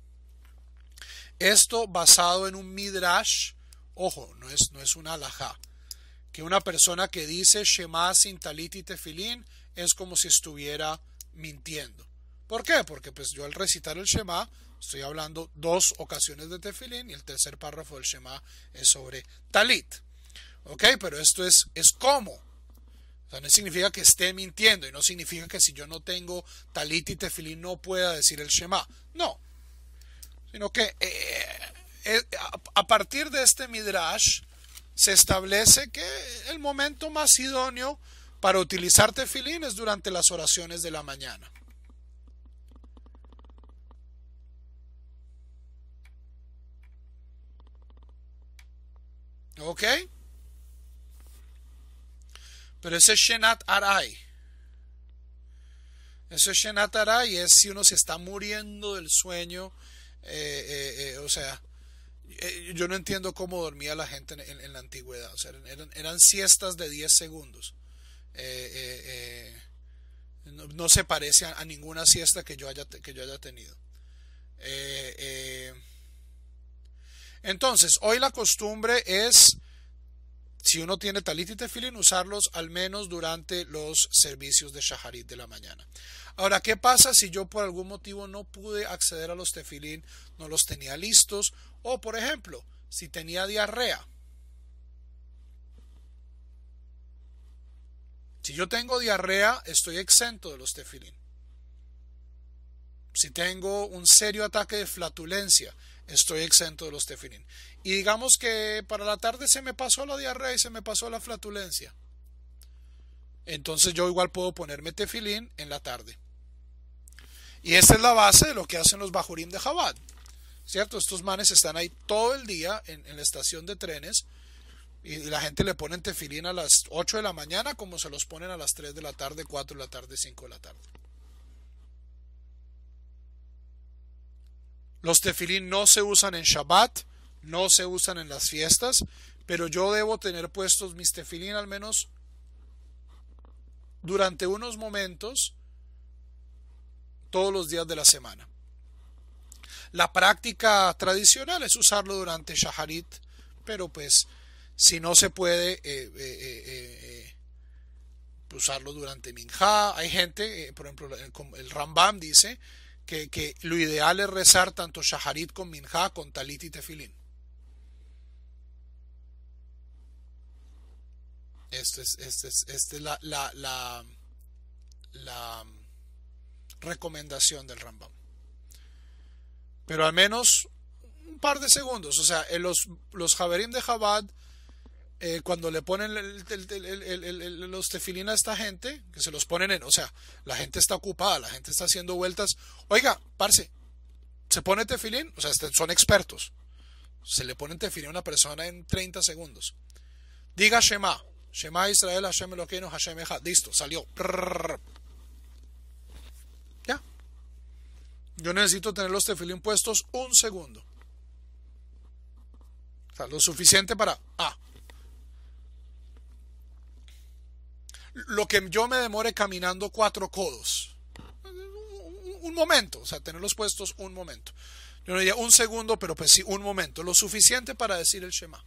Esto basado en un midrash, ojo, no es una halajá, que una persona que dice Shema sin talit y tefilín es como si estuviera mintiendo. ¿Por qué? Porque pues yo al recitar el Shema estoy hablando 2 ocasiones de tefilín y el tercer párrafo del Shema es sobre talit. ¿Ok? Pero esto es como. O sea, no significa que esté mintiendo y no significa que si yo no tengo talit y tefilín no pueda decir el Shema. No. Sino que a partir de este midrash se establece que el momento más idóneo para utilizar tefilín es durante las oraciones de la mañana. ¿Ok? Pero ese Shenat Arai. Ese Shenat Arai es si uno se está muriendo del sueño. O sea, yo no entiendo cómo dormía la gente en la antigüedad. O sea, eran siestas de 10 segundos. No se parece a ninguna siesta que yo haya tenido. Entonces, hoy la costumbre es, si uno tiene talit y tefilín, usarlos al menos durante los servicios de shaharit de la mañana. Ahora, ¿qué pasa si yo por algún motivo no pude acceder a los tefilín, no los tenía listos? O, por ejemplo, si tenía diarrea. Si yo tengo diarrea, estoy exento de los tefilín. Si tengo un serio ataque de flatulencia, estoy exento de los tefilín. Y digamos que para la tarde se me pasó la diarrea y se me pasó la flatulencia. Entonces yo igual puedo ponerme tefilín en la tarde. Y esta es la base de lo que hacen los bajurim de Chabad. ¿Cierto? Estos manes están ahí todo el día en la estación de trenes y la gente le ponen tefilín a las 8 de la mañana como se los ponen a las 3 de la tarde, 4 de la tarde, 5 de la tarde. Los tefilín no se usan en Shabbat, no se usan en las fiestas, pero yo debo tener puestos mis tefilín al menos durante unos momentos todos los días de la semana. La práctica tradicional es usarlo durante Shaharit, pero pues si no se puede usarlo durante Minjá. Hay gente, por ejemplo el Rambam dice que lo ideal es rezar tanto Shaharit con Minjá, con Talit y Tefilín. Esta es la recomendación del Rambam. Pero al menos un par de segundos. O sea, los Javerim de Chabad, cuando le ponen los tefilín a esta gente, que se los ponen o sea, la gente está ocupada, la gente está haciendo vueltas. Oiga, parce, ¿se pone tefilín? O sea, son expertos. Se le ponen tefilín a una persona en 30 segundos. Diga Shema. Shema Israel, Hashem Elokeinu, Hashem Echad. Listo, salió. Ya. Yo necesito tener los tefilín puestos un segundo. O sea, lo suficiente para... lo que yo me demore caminando 4 codos. Un momento, o sea, tenerlos puestos un momento. Yo no diría un segundo, pero pues sí, un momento. Lo suficiente para decir el Shema.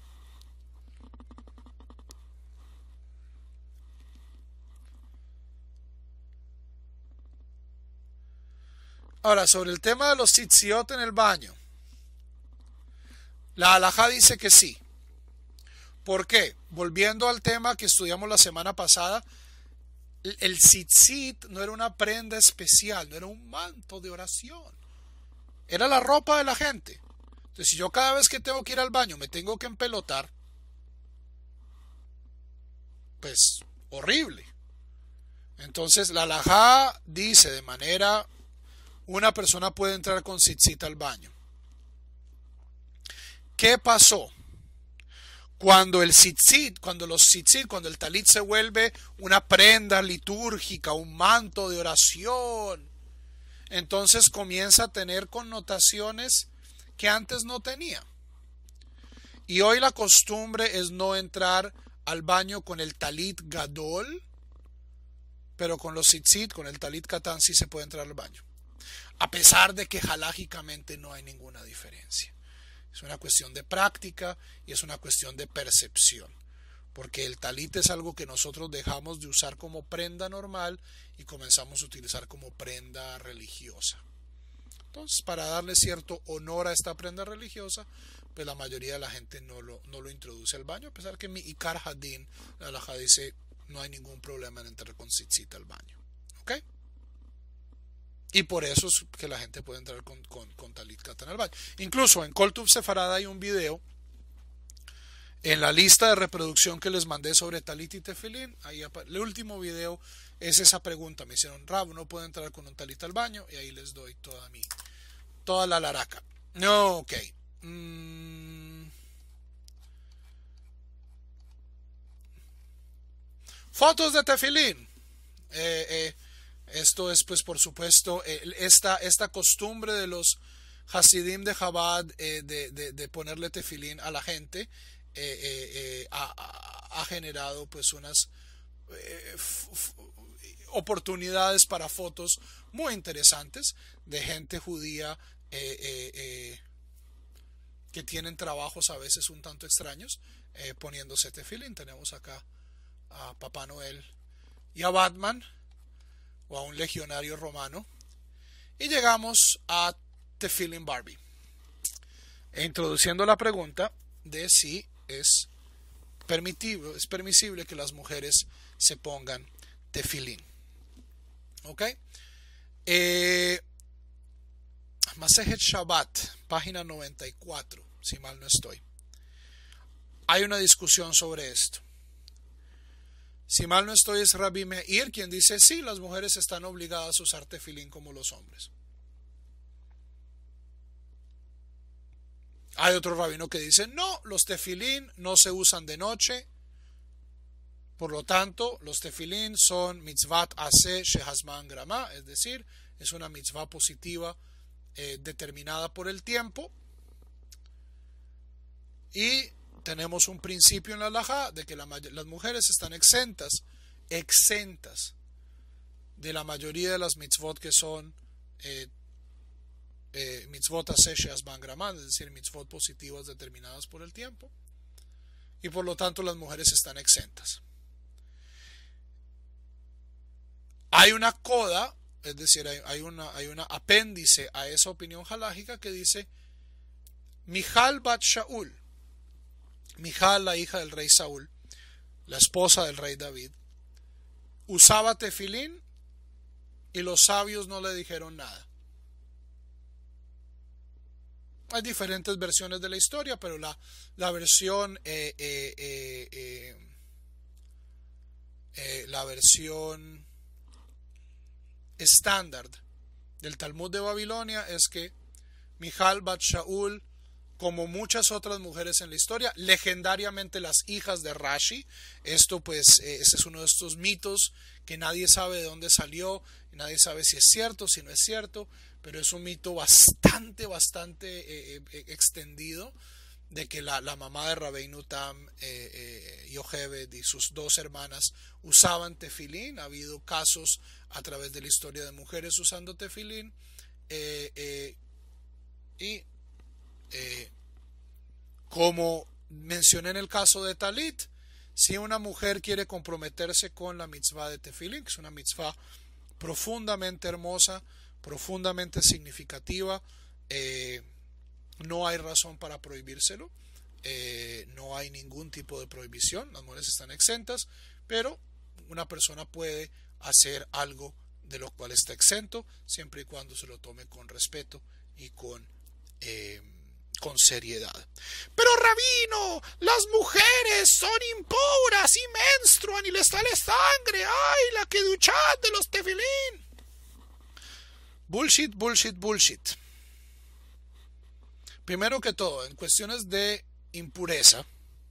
Ahora, sobre el tema de los tzitziot en el baño. La halajá dice que sí. ¿Por qué? Volviendo al tema que estudiamos la semana pasada, el tzitzit no era una prenda especial, no era un manto de oración, era la ropa de la gente. Entonces, si yo cada vez que tengo que ir al baño me tengo que empelotar, pues horrible. Entonces, la halajá dice de manera, una persona puede entrar con tzitzit al baño. ¿Qué pasó? Cuando el tzitzit, cuando el talit se vuelve una prenda litúrgica, un manto de oración, entonces comienza a tener connotaciones que antes no tenía. Y hoy la costumbre es no entrar al baño con el talit gadol, pero con los tzitzit, con el talit katán, sí se puede entrar al baño. A pesar de que halágicamente no hay ninguna diferencia. Es una cuestión de práctica y es una cuestión de percepción. Porque el talit es algo que nosotros dejamos de usar como prenda normal y comenzamos a utilizar como prenda religiosa. Entonces, para darle cierto honor a esta prenda religiosa, pues la mayoría de la gente no lo introduce al baño, a pesar que mi Ikar Hadin, la halajá dice, no hay ningún problema en entrar con tzitzit al baño. ¿Ok? Y por eso es que la gente puede entrar con talit katán al baño. Incluso en Kol Tuv Sefarad hay un video, en la lista de reproducción que les mandé sobre talit y tefilín, ahí el último video es esa pregunta. Me hicieron, Rab, ¿no puedo entrar con un talit al baño? Y ahí les doy toda la laraca. No, ok. Fotos de tefilín. Esto es, pues, por supuesto, esta costumbre de los Hasidim de Chabad de ponerle tefilín a la gente ha generado, pues, unas oportunidades para fotos muy interesantes de gente judía que tienen trabajos a veces un tanto extraños poniéndose tefilín. Tenemos acá a Papá Noel y a Batman, o a un legionario romano, y llegamos a Tefillin Barbie, introduciendo la pregunta de si es permisible que las mujeres se pongan tefilín. ¿Ok? Masejet Shabbat, página 94, si mal no estoy. Hay una discusión sobre esto. Si mal no estoy, es Rabbi Meir quien dice, sí, las mujeres están obligadas a usar tefilín como los hombres. Hay otro rabino que dice, no, los tefilín no se usan de noche, por lo tanto, los tefilín son mitzvat ase shehazman grama, es decir, es una mitzvah positiva determinada por el tiempo, y tenemos un principio en la halajá de que las mujeres están exentas de la mayoría de las mitzvot que son mitzvot aseh she'azman graman, es decir, mitzvot positivas determinadas por el tiempo, y por lo tanto las mujeres están exentas. Hay una coda, es decir, hay una apéndice a esa opinión halágica que dice Mijal bat Shaul, Mijal, la hija del rey Saúl, la esposa del rey David, usaba tefilín y los sabios no le dijeron nada. Hay diferentes versiones de la historia, pero la versión estándar del Talmud de Babilonia es que Mijal bat Shaul, como muchas otras mujeres en la historia, legendariamente las hijas de Rashi, esto pues ese es uno de estos mitos que nadie sabe de dónde salió, nadie sabe si es cierto, si no es cierto, pero es un mito bastante extendido de que la mamá de Rabbeinu Tam, Yocheved, y sus dos hermanas usaban tefilín. Ha habido casos a través de la historia de mujeres usando tefilín, como mencioné en el caso de talit, si una mujer quiere comprometerse con la mitzvah de tefilín, que es una mitzvah profundamente hermosa, profundamente significativa, no hay razón para prohibírselo. no hay ningún tipo de prohibición, las mujeres están exentas, pero una persona puede hacer algo de lo cual está exento, siempre y cuando se lo tome con respeto y con seriedad. Pero rabino, las mujeres son impuras y menstruan y les sale sangre. ¡Ay, la que duchat de los tefilín! Bullshit, bullshit, bullshit. Primero que todo, en cuestiones de impureza,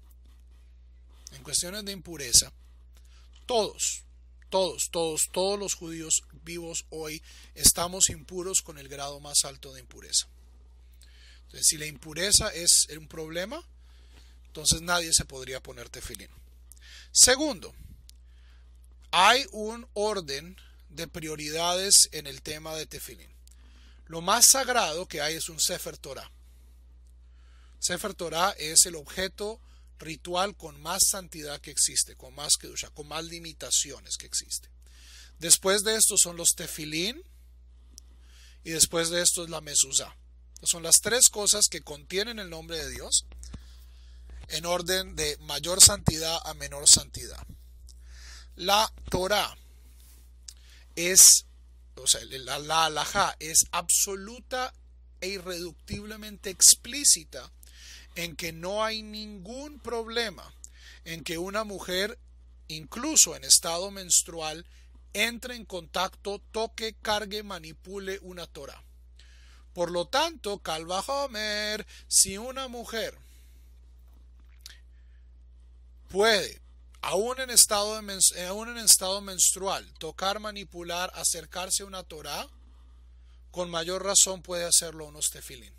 todos los judíos vivos hoy estamos impuros con el grado más alto de impureza. Entonces, si la impureza es un problema, entonces nadie se podría poner tefilín. Segundo, hay un orden de prioridades en el tema de tefilín. Lo más sagrado que hay es un Sefer Torah. Sefer Torah es el objeto ritual con más santidad que existe, con más kedusha, con más limitaciones que existe. Después de esto son los tefilín y después de esto es la mezuzá. Son las tres cosas que contienen el nombre de Dios en orden de mayor santidad a menor santidad. La Torah es, la halajá es absoluta e irreductiblemente explícita en que no hay ningún problema en que una mujer, incluso en estado menstrual, entre en contacto, toque, cargue, manipule una Torah. Por lo tanto, Kal Vajomer, si una mujer puede, aún en estado menstrual, tocar, manipular, acercarse a una Torah, con mayor razón puede hacerlo unos tefilín.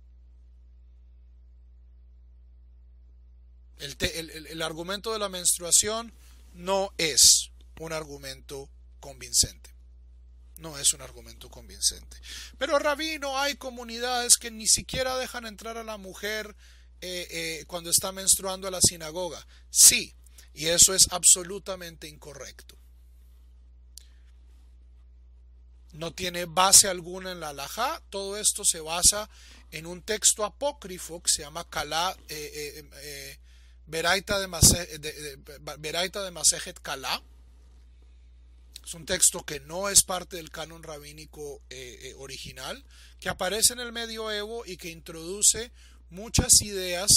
El argumento de la menstruación no es un argumento convincente. No es un argumento convincente. Pero rabino, hay comunidades que ni siquiera dejan entrar a la mujer cuando está menstruando a la sinagoga. Sí, y eso es absolutamente incorrecto. No tiene base alguna en la halajá. Todo esto se basa en un texto apócrifo que se llama Kalá, Beraita de Masejet Kalá. Es un texto que no es parte del canon rabínico original, que aparece en el medioevo y que introduce muchas ideas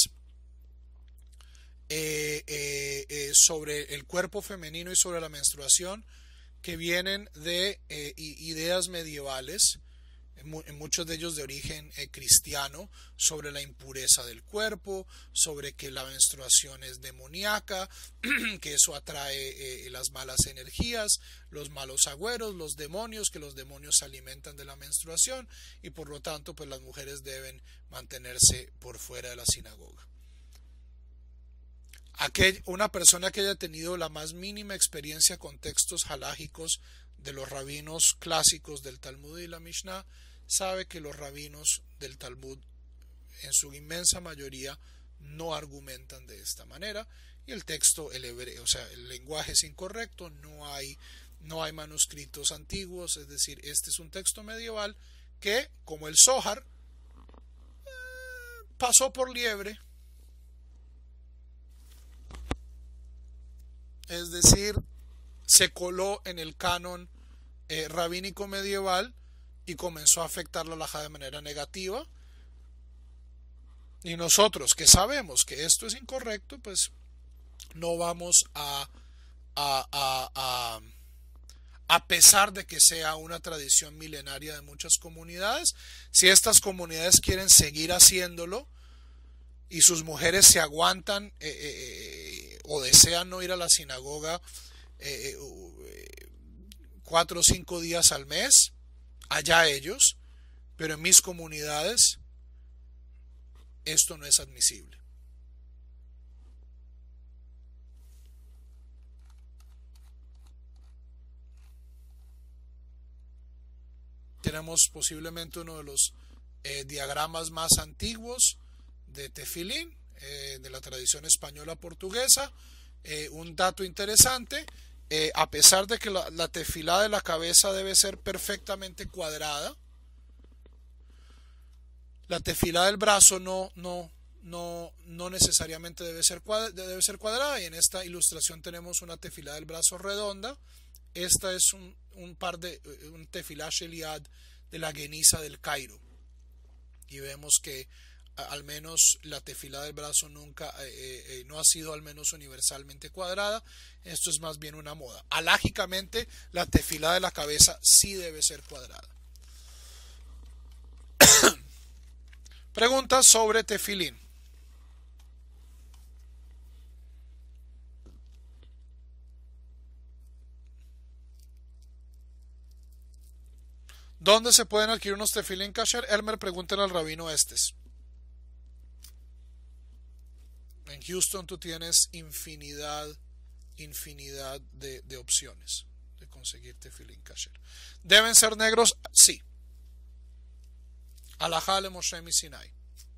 sobre el cuerpo femenino y sobre la menstruación que vienen de ideas medievales, en muchos de ellos de origen cristiano, sobre la impureza del cuerpo, sobre que la menstruación es demoníaca, que eso atrae las malas energías, los malos agüeros, los demonios, que los demonios se alimentan de la menstruación y por lo tanto pues las mujeres deben mantenerse por fuera de la sinagoga. Una persona que haya tenido la más mínima experiencia con textos halágicos de los rabinos clásicos del Talmud y la Mishnah sabe que los rabinos del Talmud en su inmensa mayoría no argumentan de esta manera y el texto, el hebreo, o sea, el lenguaje es incorrecto, no hay manuscritos antiguos, es decir, este es un texto medieval que, como el Zohar, pasó por liebre. Es decir, se coló en el canon rabínico medieval y comenzó a afectar la halajá de manera negativa. Y nosotros que sabemos que esto es incorrecto, pues no vamos a pesar de que sea una tradición milenaria de muchas comunidades, si estas comunidades quieren seguir haciéndolo y sus mujeres se aguantan o desean no ir a la sinagoga 4 o 5 días al mes, allá ellos, pero en mis comunidades esto no es admisible. Tenemos posiblemente uno de los diagramas más antiguos de tefilín, de la tradición española portuguesa. Un dato interesante, a pesar de que la tefilá de la cabeza debe ser perfectamente cuadrada, la tefilá del brazo no no necesariamente debe ser cuadrada, y en esta ilustración tenemos una tefilá del brazo redonda. Esta es un tefilá sheliad de la Geniza del Cairo, y vemos que al menos la tefilá del brazo nunca no ha sido al menos universalmente cuadrada. Esto es más bien una moda. Alágicamente la tefilá de la cabeza sí debe ser cuadrada. Preguntas sobre tefilín. ¿Dónde se pueden adquirir unos tefilín kasher? Elmer, pregúntale al rabino Estes. En Houston tú tienes infinidad de opciones de conseguir tefilín kasher. ¿Deben ser negros? Sí. Alajá le Moshe mi Sinai.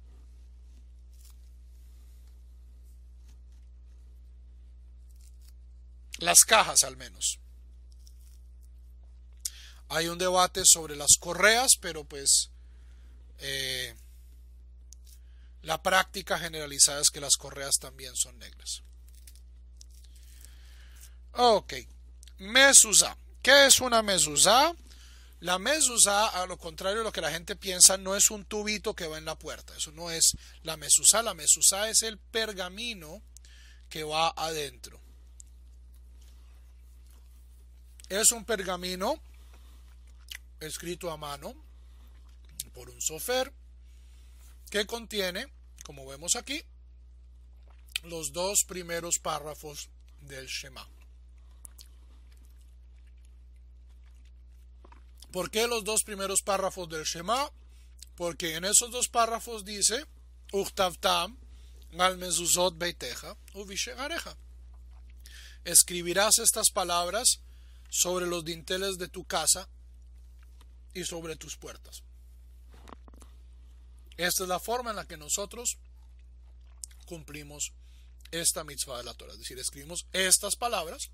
Las cajas al menos. Hay un debate sobre las correas, pero pues la práctica generalizada es que las correas también son negras. Ok. Mezuzá. ¿Qué es una mezuzá? La mezuzá, a lo contrario de lo que la gente piensa, no es un tubito que va en la puerta. Eso no es la mezuzá. La mezuzá es el pergamino que va adentro. Es un pergamino escrito a mano por un sofer que contiene, como vemos aquí, los dos primeros párrafos del Shema. ¿Por qué los dos primeros párrafos del Shema? Porque en esos dos párrafos dice Uchtavtam al mezuzot beiteja uvishegareja. Escribirás estas palabras sobre los dinteles de tu casa y sobre tus puertas. Esta es la forma en la que nosotros cumplimos esta mitzvah de la Torah. Es decir, escribimos estas palabras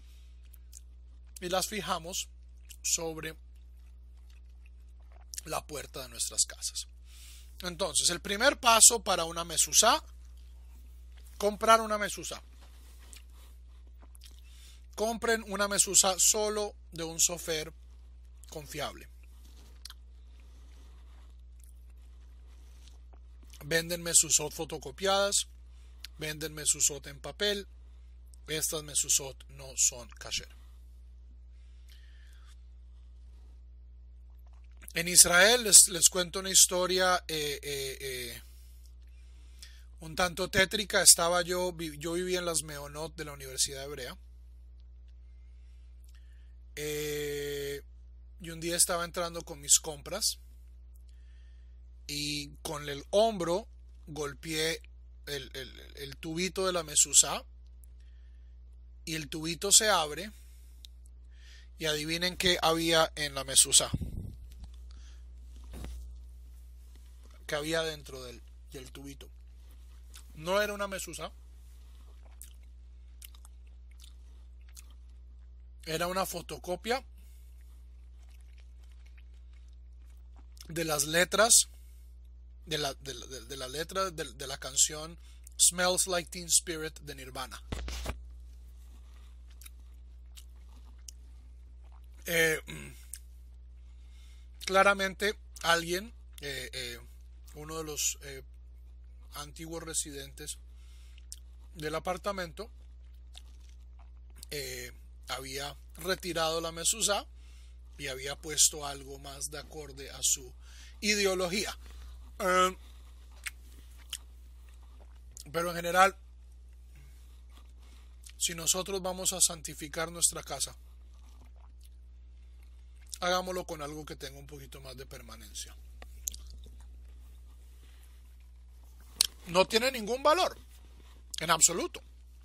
y las fijamos sobre la puerta de nuestras casas. Entonces, el primer paso para una mezuzá: comprar una mezuzá. Compren una mezuzá solo de un sofer confiable. Venden mezuzot fotocopiadas, venden mezuzot en papel. Estas mezuzot no son kasher. En Israel les cuento una historia un tanto tétrica. Yo vivía en las Meonot de la Universidad Hebrea. Y un día estaba entrando con mis compras y con el hombro golpeé el tubito de la mezuzá, y el tubito se abre, y adivinen qué había en la mezuzá, que había dentro del tubito. No era una mezuzá, era una fotocopia de las letras de la letra de la canción Smells Like Teen Spirit de Nirvana. Claramente alguien, uno de los antiguos residentes del apartamento, había retirado la mezuzá y había puesto algo más de acorde a su ideología. Pero en general, si nosotros vamos a santificar nuestra casa, hagámoslo con algo que tenga un poquito más de permanencia. No tiene ningún valor, en absoluto.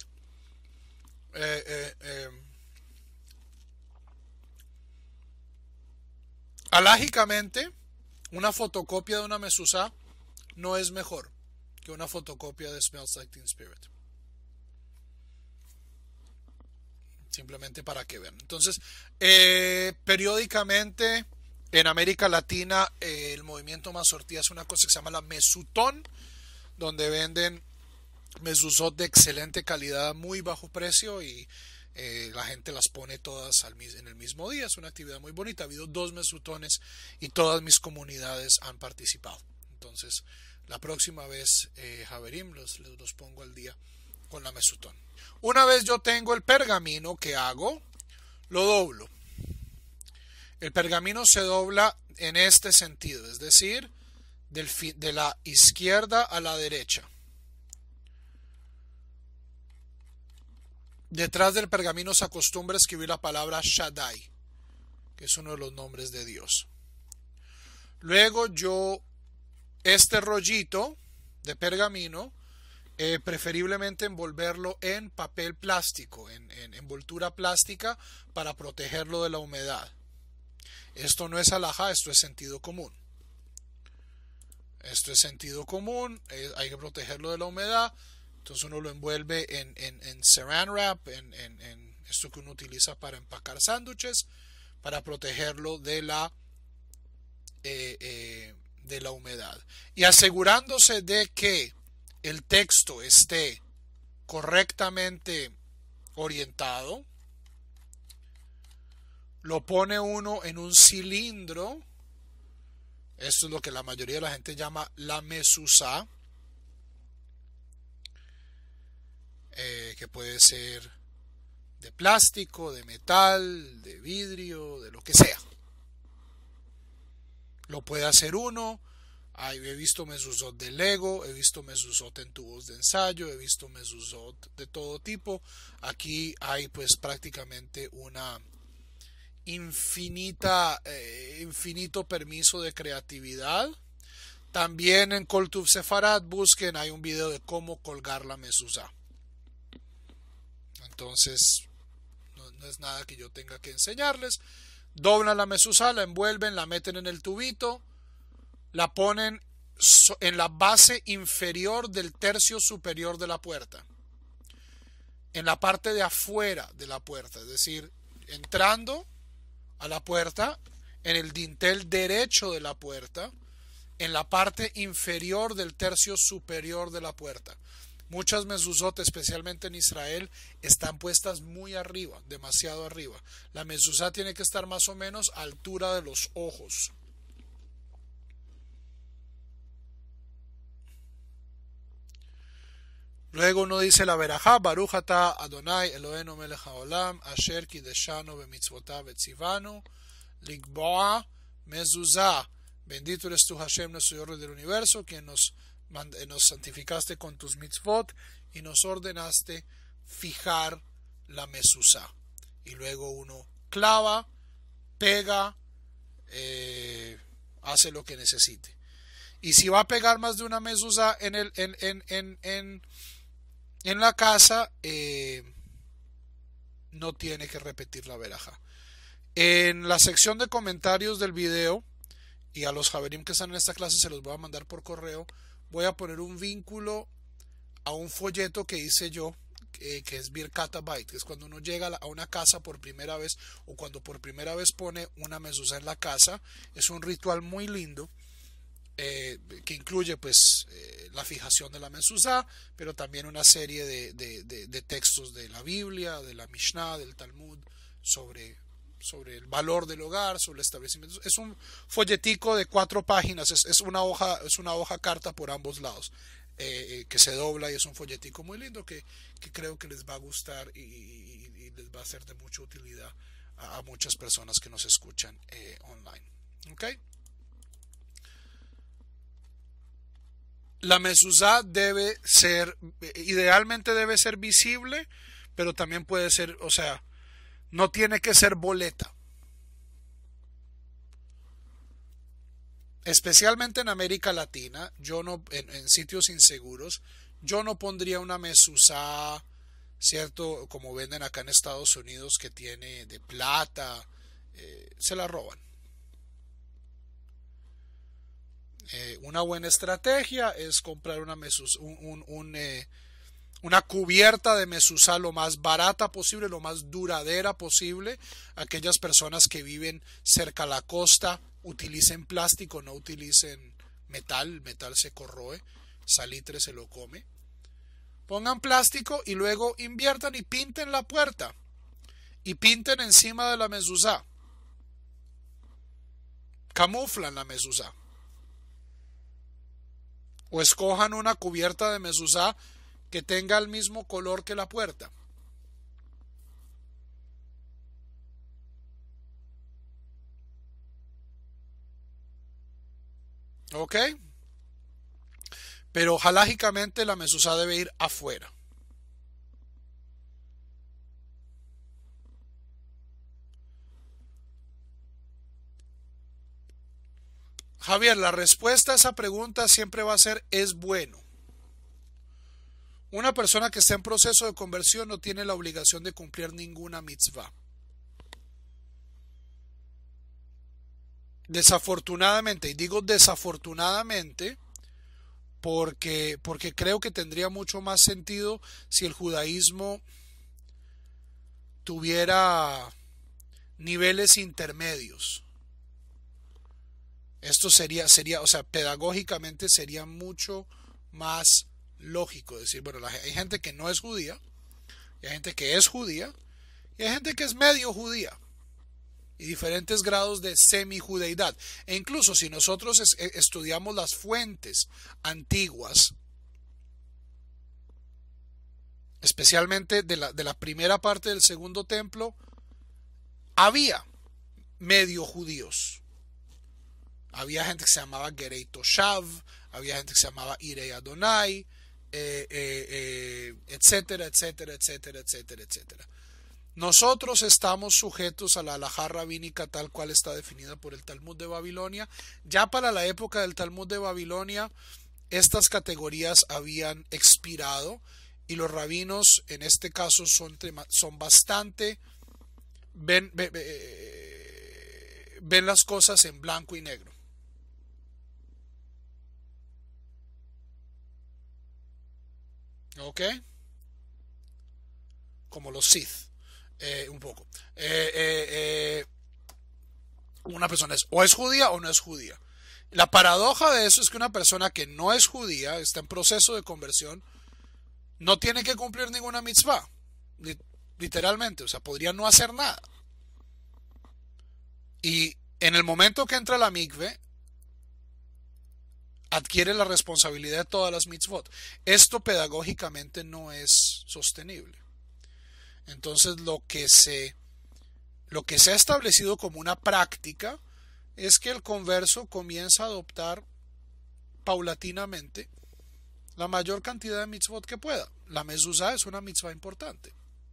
Alágicamente, una fotocopia de una mezuzá no es mejor que una fotocopia de Smells Like Teen Spirit. Simplemente para que vean. Entonces, periódicamente en América Latina el movimiento Masortí hace una cosa que se llama la Mesutón, donde venden mezuzot de excelente calidad a muy bajo precio y la gente las pone todas en el mismo día. Es una actividad muy bonita. Ha habido 2 mezutones y todas mis comunidades han participado. Entonces, la próxima vez, Javerim, los pongo al día con la mezutón. Una vez yo tengo el pergamino, ¿qué hago? Lo doblo. El pergamino se dobla en este sentido, es decir, de la izquierda a la derecha. Detrás del pergamino se acostumbra a escribir la palabra Shaddai, que es uno de los nombres de Dios. Luego este rollito de pergamino, preferiblemente envolverlo en papel plástico, en envoltura plástica, para protegerlo de la humedad. Esto no es alajá, esto es sentido común. Esto es sentido común, hay que protegerlo de la humedad. Entonces uno lo envuelve en saran wrap, en esto que uno utiliza para empacar sándwiches, para protegerlo de la humedad. Y asegurándose de que el texto esté correctamente orientado, lo pone uno en un cilindro. Esto es lo que la mayoría de la gente llama la mezuzá, que puede ser de plástico, de metal, de vidrio, de lo que sea. Lo puede hacer uno. He visto mezuzot de Lego, he visto mezuzot en tubos de ensayo, he visto mezuzot de todo tipo. Aquí hay pues prácticamente una infinito permiso de creatividad. También en Koltuf Sefarad busquen, hay un video de cómo colgar la mezuzá. Entonces no es nada que yo tenga que enseñarles. Doblan la mezuzá, la envuelven, la meten en el tubito, la ponen en la base inferior del tercio superior de la puerta, en la parte de afuera de la puerta, es decir, entrando a la puerta, en el dintel derecho de la puerta, en la parte inferior del tercio superior de la puerta. Muchas mezuzot, especialmente en Israel, están puestas muy arriba, demasiado arriba. La mezuzá tiene que estar más o menos a altura de los ojos. Luego uno dice la verajá, Baruch ata Adonai Eloheinu melech haolam, asher kideshanu bemitzvotav etzivanu, likboa mezuzá. Bendito eres tú, Hashem, nuestro Dios del universo, quien nos santificaste con tus mitzvot y nos ordenaste fijar la mezuzá. Y luego uno clava, pega, hace lo que necesite. Y si va a pegar más de una mezuzá en la casa, no tiene que repetir la verajá. En la sección de comentarios del video, y a los javerim que están en esta clase se los voy a mandar por correo, voy a poner un vínculo a un folleto que hice yo, que es Birkat Habayit, que es cuando uno llega a una casa por primera vez, o cuando por primera vez pone una mezuzá en la casa. Es un ritual muy lindo, que incluye pues la fijación de la mezuzá, pero también una serie de textos de la Biblia, de la Mishnah, del Talmud, sobre el valor del hogar, sobre el establecimiento. Es un folletico de 4 páginas, es una hoja carta por ambos lados, que se dobla, y es un folletico muy lindo que creo que les va a gustar y les va a ser de mucha utilidad a muchas personas que nos escuchan online. ¿Okay? La mezuzá idealmente debe ser visible, pero también puede ser, o sea, no tiene que ser boleta. Especialmente en América Latina, en sitios inseguros, yo no pondría una mezuzá, ¿cierto? Como venden acá en Estados Unidos, que tiene de plata, se la roban. Una buena estrategia es comprar una cubierta de mezuzá lo más barata posible, lo más duradera posible. Aquellas personas que viven cerca a la costa utilicen plástico, no utilicen metal. El metal se corroe salitre se lo come. Pongan plástico y luego inviertan y pinten la puerta. Y pinten encima de la mezuzá. Camuflan la mezuzá. O escojan una cubierta de mezuzá que tenga el mismo color que la puerta. ¿Ok? Pero halágicamente la mezuzá debe ir afuera. Javier, la respuesta a esa pregunta siempre va a ser es bueno. Una persona que está en proceso de conversión no tiene la obligación de cumplir ninguna mitzvah. Desafortunadamente, y digo desafortunadamente, porque creo que tendría mucho más sentido si el judaísmo tuviera niveles intermedios. Esto sería, o sea, pedagógicamente sería mucho más lógico decir, bueno, hay gente que no es judía, y hay gente que es judía, y hay gente que es medio judía, y diferentes grados de semi-judeidad. E incluso si nosotros estudiamos las fuentes antiguas, especialmente de la primera parte del segundo templo, había medio judíos. Había gente que se llamaba Gerei Toshav, había gente que se llamaba Irei Adonai, etcétera, etcétera, etcétera, etcétera, etcétera. Nosotros estamos sujetos a la halajá rabínica tal cual está definida por el Talmud de Babilonia. Ya para la época del Talmud de Babilonia, estas categorías habían expirado y los rabinos, en este caso, son bastante... ven las cosas en blanco y negro. ¿Ok? Como los Sith. Un poco. Una persona o es judía o no es judía. La paradoja de eso es que una persona que no es judía, está en proceso de conversión, no tiene que cumplir ninguna mitzvah. Literalmente, o sea, podría no hacer nada. Y en el momento que entra a la mikve, adquiere la responsabilidad de todas las mitzvot. Esto pedagógicamente no es sostenible. Entonces lo que se ha establecido como una práctica es que el converso comienza a adoptar paulatinamente la mayor cantidad de mitzvot que pueda. La mezuzá es una mitzvah importante.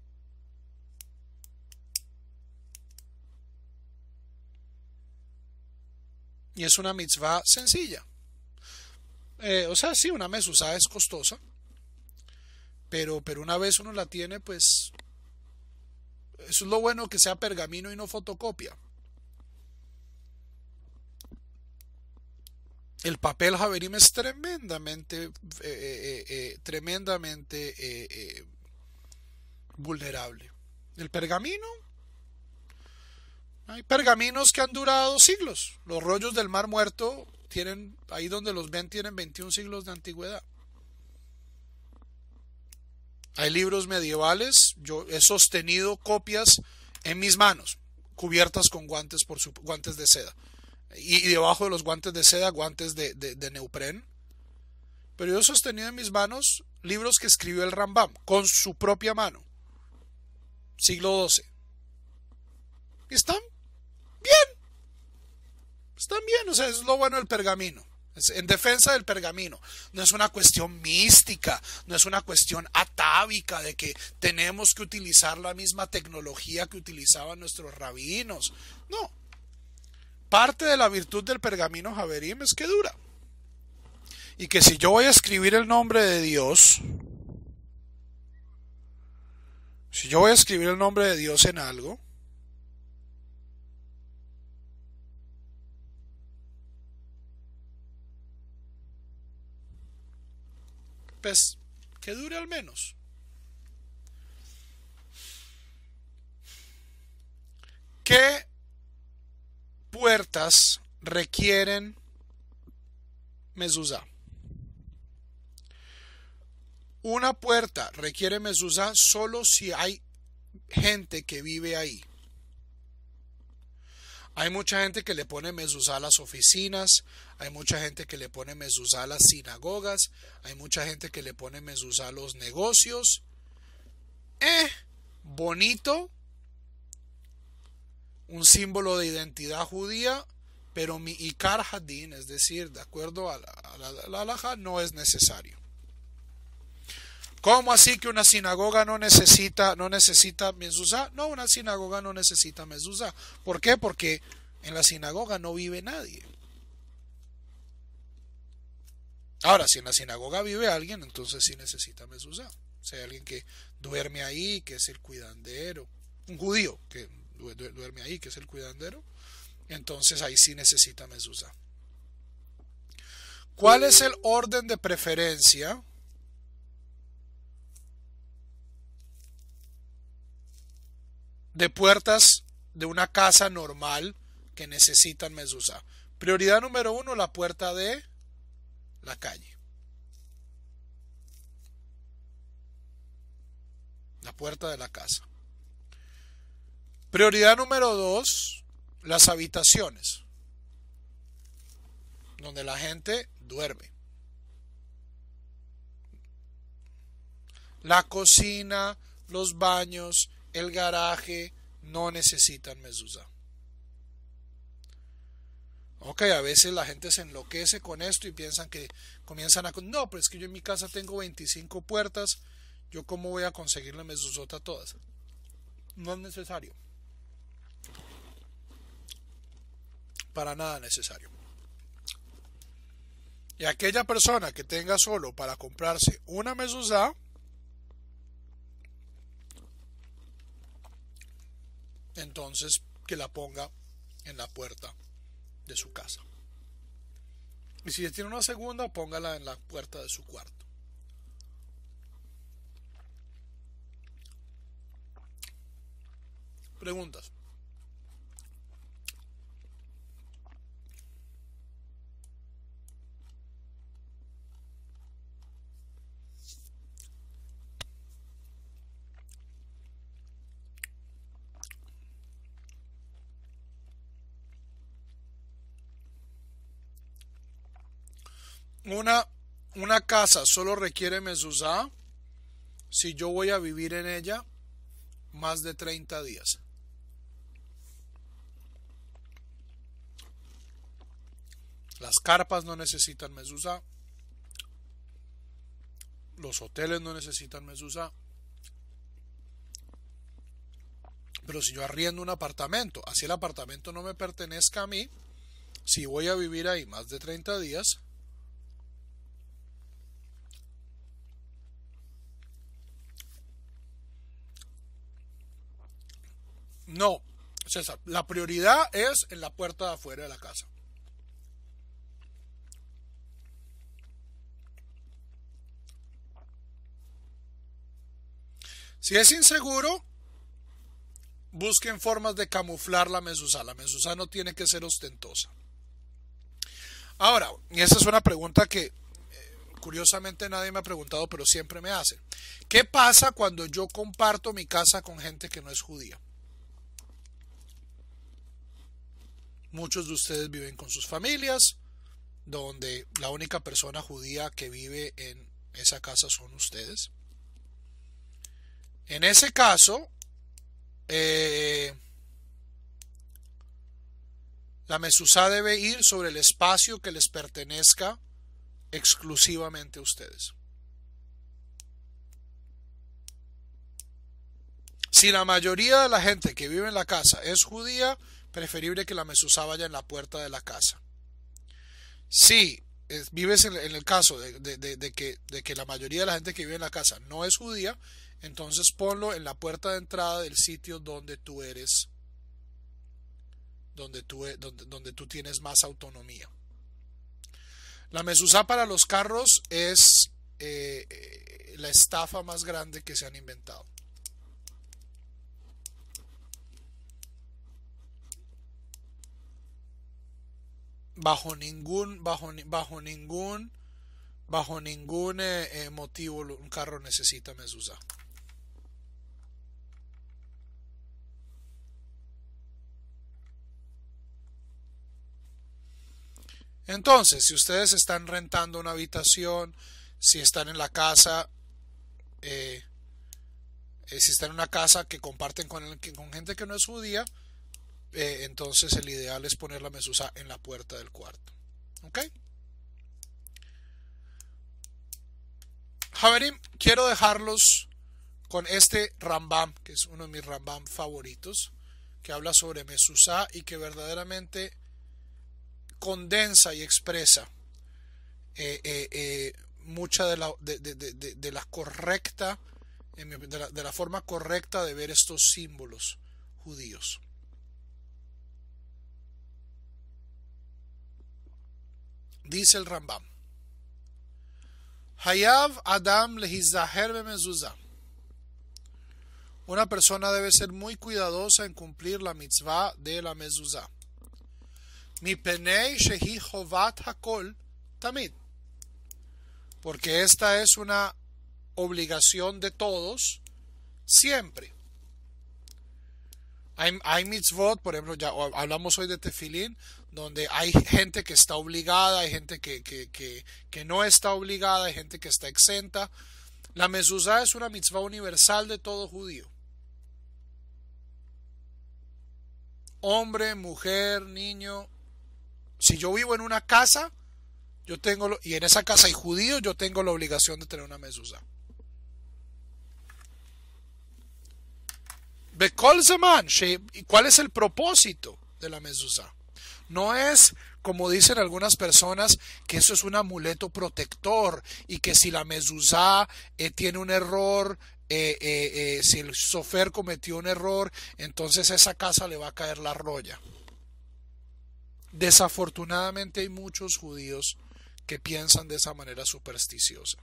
Y es una mitzvah sencilla. O sea, sí, una mezuzá es costosa, pero una vez uno la tiene, pues eso es lo bueno, que sea pergamino y no fotocopia. El papel Javerim es tremendamente vulnerable. El pergamino, hay pergaminos que han durado siglos. Los rollos del Mar Muerto tienen, ahí donde los ven, tienen 21 siglos de antigüedad. Hay libros medievales, yo he sostenido copias en mis manos, cubiertas con guantes, guantes de seda. Y debajo de los guantes de seda, guantes de neopren. Pero yo he sostenido en mis manos libros que escribió el Rambam, con su propia mano. Siglo XII. Y están bien. Están bien, o sea, es lo bueno del pergamino. En defensa del pergamino. No es una cuestión mística, no es una cuestión atávica de que tenemos que utilizar la misma tecnología que utilizaban nuestros rabinos. No. Parte de la virtud del pergamino Javerim es que dura. Y que si yo voy a escribir el nombre de Dios, si yo voy a escribir el nombre de Dios en algo, pues que dure al menos. ¿Qué puertas requieren mezuzá? Una puerta requiere mezuzá solo si hay gente que vive ahí. Hay mucha gente que le pone mezuzá a las oficinas, hay mucha gente que le pone mezuzá a las sinagogas, hay mucha gente que le pone mezuzá a los negocios. Bonito, un símbolo de identidad judía, pero mi ikar hadin, es decir, de acuerdo a la halajá, no es necesario. ¿Cómo así que una sinagoga no necesita mezuzá? No, una sinagoga no necesita mezuzá. ¿Por qué? Porque en la sinagoga no vive nadie. Ahora, si en la sinagoga vive alguien, entonces sí necesita mezuzá. O sea, alguien que duerme ahí, que es el cuidandero. Un judío que duerme ahí, que es el cuidandero. Entonces ahí sí necesita mezuzá. ¿Cuál es el orden de preferencia de puertas de una casa normal que necesitan mezuzá? Prioridad número 1, la puerta de la calle. La puerta de la casa. Prioridad número 2, las habitaciones donde la gente duerme. La cocina, los baños, el garaje no necesitan mezuzá. Ok, a veces la gente se enloquece con esto y piensan que comienzan a... No, pero es que yo en mi casa tengo 25 puertas, ¿yo cómo voy a conseguirle mezuzota a todas? No es necesario. Para nada necesario. Y aquella persona que tenga solo para comprarse una mezuzá, entonces que la ponga en la puerta de su casa. Y si tiene una segunda, póngala en la puerta de su cuarto. Preguntas. Una casa solo requiere mezuzá si yo voy a vivir en ella más de 30 días. Las carpas no necesitan mezuzá. Los hoteles no necesitan mezuzá. Pero si yo arriendo un apartamento, así el apartamento no me pertenezca a mí, si voy a vivir ahí más de 30 días, no, César, la prioridad es en la puerta de afuera de la casa. Si es inseguro, busquen formas de camuflar la mezuzá. La mezuzá no tiene que ser ostentosa. Ahora, y esa es una pregunta que curiosamente nadie me ha preguntado, pero siempre me hacen. ¿Qué pasa cuando yo comparto mi casa con gente que no es judía? Muchos de ustedes viven con sus familias, donde la única persona judía que vive en esa casa son ustedes. En ese caso, la mezuzá debe ir sobre el espacio que les pertenezca exclusivamente a ustedes. Si la mayoría de la gente que vive en la casa es judía, preferible que la mezuzá vaya en la puerta de la casa. Si vives en el caso de que la mayoría de la gente que vive en la casa no es judía, entonces ponlo en la puerta de entrada del sitio donde tú eres, donde tú tienes más autonomía. La mezuzá para los carros es la estafa más grande que se han inventado. Bajo ningún bajo ningún motivo un carro necesita mezuzá. Entonces, si ustedes están rentando una habitación, si están en la casa, si están en una casa que comparten con gente que no es judía, entonces el ideal es poner la mezuzá en la puerta del cuarto. ¿Ok? Javerim, quiero dejarlos con este Rambam, que es uno de mis Rambam favoritos, que habla sobre mezuzá y que verdaderamente condensa y expresa mucha de la correcta, de la forma correcta de ver estos símbolos judíos. Dice el Rambam: Hayav Adam lehizaher bemezuzah. Una persona debe ser muy cuidadosa en cumplir la mitzvah de la mezuzah. Mipenei shehi chovat hakol tamid. Porque esta es una obligación de todos siempre. Hay mitzvot, por ejemplo, ya hablamos hoy de tefilín, donde hay gente que está obligada, hay gente que no está obligada, hay gente que está exenta. La mezuzá es una mitzvah universal de todo judío. Hombre, mujer, niño. Si yo vivo en una casa, y en esa casa hay judíos, yo tengo la obligación de tener una mezuzá. Bekol Zeman, ¿y cuál es el propósito de la mezuzá? No es, como dicen algunas personas, que eso es un amuleto protector y que si la mezuzá tiene un error, si el sofer cometió un error, entonces a esa casa le va a caer la roya. Desafortunadamente hay muchos judíos que piensan de esa manera supersticiosa.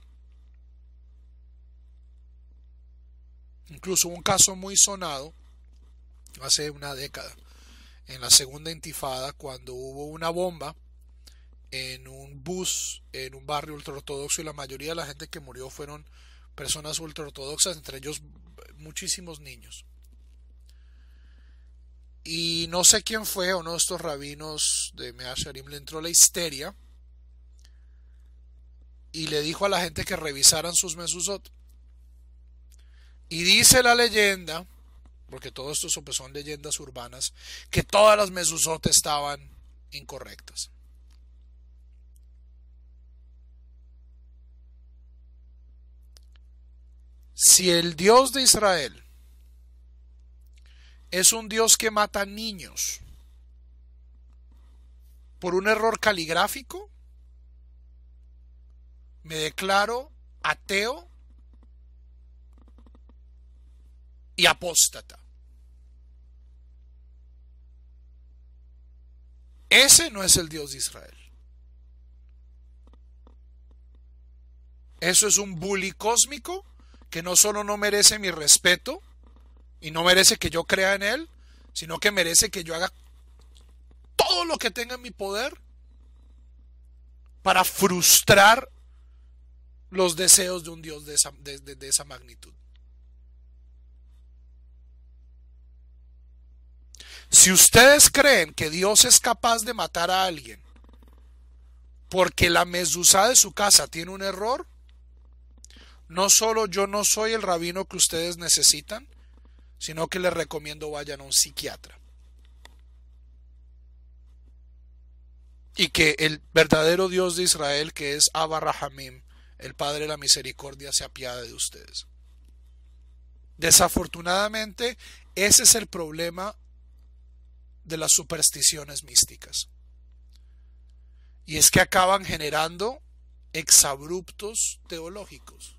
Incluso un caso muy sonado hace una década, en la segunda intifada, cuando hubo una bomba en un bus en un barrio ultraortodoxo y la mayoría de la gente que murió fueron personas ultraortodoxas, entre ellos muchísimos niños. Y no sé quién fue, uno de estos rabinos de Mea Shearim, le entró la histeria y le dijo a la gente que revisaran sus mezuzot. Y dice la leyenda, porque todo esto son leyendas urbanas, que todas las mezuzot estaban incorrectas. Si el Dios de Israel es un Dios que mata niños por un error caligráfico, me declaro ateo y apóstata. Ese no es el Dios de Israel. Eso es un bully cósmico que no solo no merece mi respeto y no merece que yo crea en él, sino que merece que yo haga todo lo que tenga en mi poder para frustrar los deseos de un Dios de esa magnitud. Si ustedes creen que Dios es capaz de matar a alguien porque la mezuzá de su casa tiene un error, no solo yo no soy el rabino que ustedes necesitan, sino que les recomiendo vayan a un psiquiatra. Y que el verdadero Dios de Israel, que es Abba Rahamim, el Padre de la Misericordia, se apiade de ustedes. Desafortunadamente, ese es el problema de las supersticiones místicas. Y es que acaban generando exabruptos teológicos.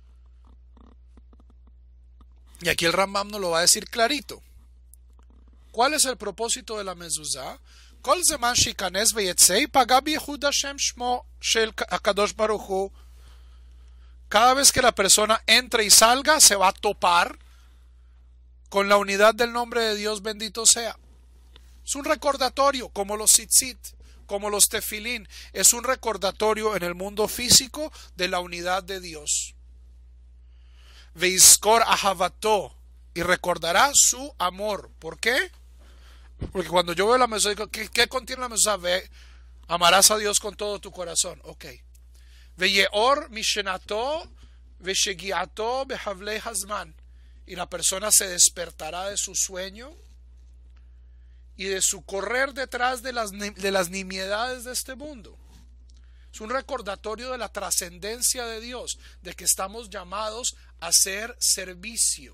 Y aquí el Rambam nos lo va a decir clarito. ¿Cuál es el propósito de la mezuzá? Kol zeman shikanes veyetzei paga biyehud Hashem shmo shel HaKadosh Baruch Hu. Cada vez que la persona entre y salga, se va a topar con la unidad del nombre de Dios, bendito sea. Es un recordatorio, como los tzitzit. como los tefilín. Es un recordatorio en el mundo físico de la unidad de Dios. Veizkor ahavato, y recordará su amor. ¿Por qué? Porque cuando yo veo la mezuzá, digo, ¿qué contiene la mezuzá? Ve, amarás a Dios con todo tu corazón. Ok. Veyeor mishenato veshegiato behavlei hazman, y la persona se despertará de su sueño y de su correr detrás de las nimiedades de este mundo. Es un recordatorio de la trascendencia de Dios, de que estamos llamados a hacer servicio.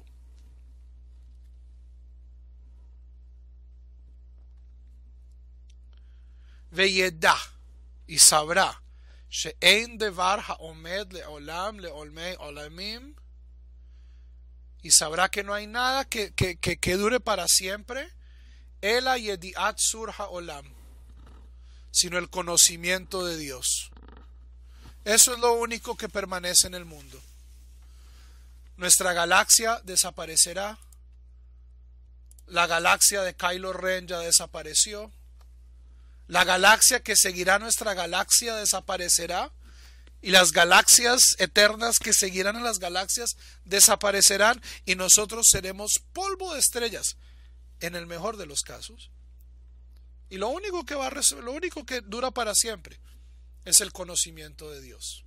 Veyeda, y sabrá, she'ein devar ha'omed le'olam le'olmei olamim, y sabrá que no hay nada que dure para siempre, ela yediat sur ha'olam, sino el conocimiento de Dios. Eso es lo único que permanece en el mundo. Nuestra galaxia desaparecerá. La galaxia de Kylo Ren ya desapareció. La galaxia que seguirá nuestra galaxia desaparecerá. Y las galaxias eternas que seguirán a las galaxias desaparecerán. Y nosotros seremos polvo de estrellas, en el mejor de los casos. Y lo único que dura para siempre es el conocimiento de Dios.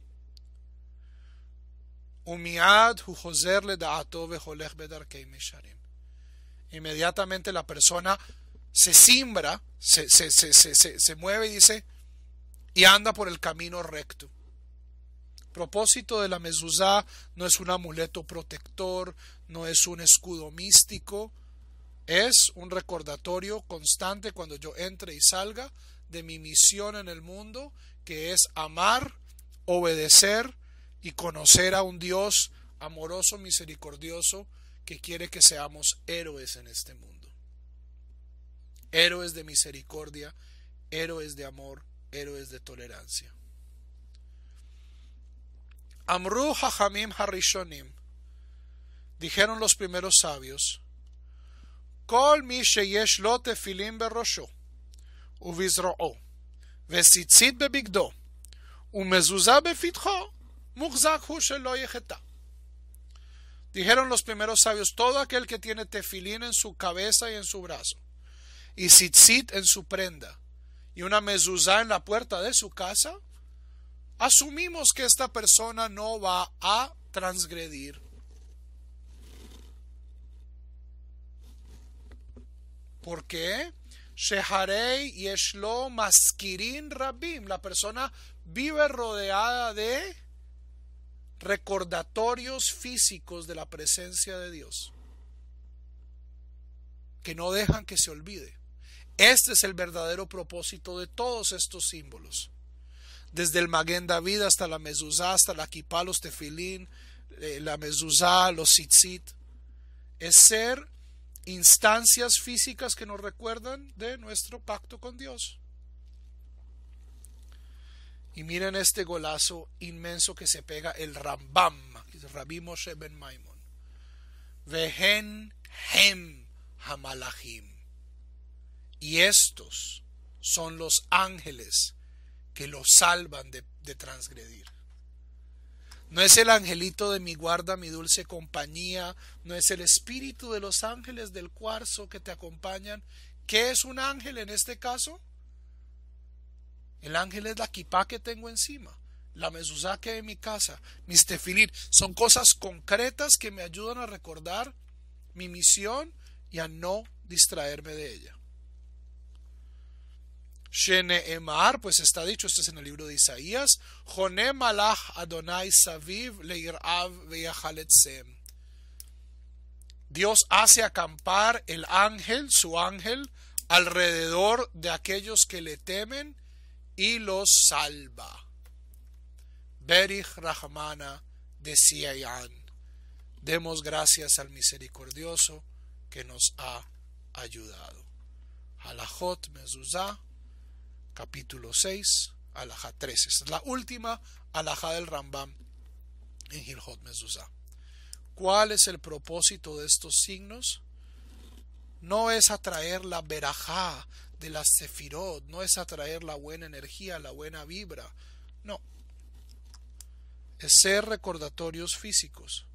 Inmediatamente la persona se simbra, se mueve y dice, y anda por el camino recto. Propósito de la mezuzá no es un amuleto protector, no es un escudo místico, es un recordatorio constante cuando yo entre y salga de mi misión en el mundo, que es amar, obedecer y conocer a un Dios amoroso, misericordioso, que quiere que seamos héroes en este mundo. Héroes de misericordia, héroes de amor, héroes de tolerancia. Amru hachamim harishonim, dijeron los primeros sabios, Kol mi sheyesh lo tefilim berosho, uvizro'o, vesitzit bebigdo, umezuzah befitcho, muchzak hu shelo yecheta. Dijeron los primeros sabios, todo aquel que tiene tefilín en su cabeza y en su brazo, y tzitzit en su prenda, y una mezuzá en la puerta de su casa, asumimos que esta persona no va a transgredir. ¿Por qué? Sheharei yeshlo maskirin rabim. La persona vive rodeada de recordatorios físicos de la presencia de Dios, que no dejan que se olvide. Este es el verdadero propósito de todos estos símbolos. Desde el Maguen David hasta la mezuzá, hasta la kipá, los tefilín, la mezuzá, los tzitzit, es ser instancias físicas que nos recuerdan de nuestro pacto con Dios. Y miren este golazo inmenso que se pega el Rambam, Rabbi Moshe ben Maimon. Vehen hem hamalachim. Y estos son los ángeles que los salvan de transgredir. No es el angelito de mi guarda, mi dulce compañía, no es el espíritu de los ángeles del cuarzo que te acompañan. ¿Qué es un ángel en este caso? El ángel es la kipá que tengo encima, la mezuzá que hay en mi casa, mis tefilín. Son cosas concretas que me ayudan a recordar mi misión y a no distraerme de ella. Shene'emar, pues está dicho, esto es en el libro de Isaías, Joné malach Adonai saviv leirav veyachaletzem. Dios hace acampar el ángel, su ángel, alrededor de aquellos que le temen y los salva. Berich Rahmana decía Yan. Demos gracias al misericordioso que nos ha ayudado. Halachot Mezuzá, capítulo 6, alajá 13. Esta es la última alajá del Rambam en Hilchot Mezuzá. ¿Cuál es el propósito de estos signos? No es atraer la verajá de las sefirot, no es atraer la buena energía, la buena vibra, no, es ser recordatorios físicos.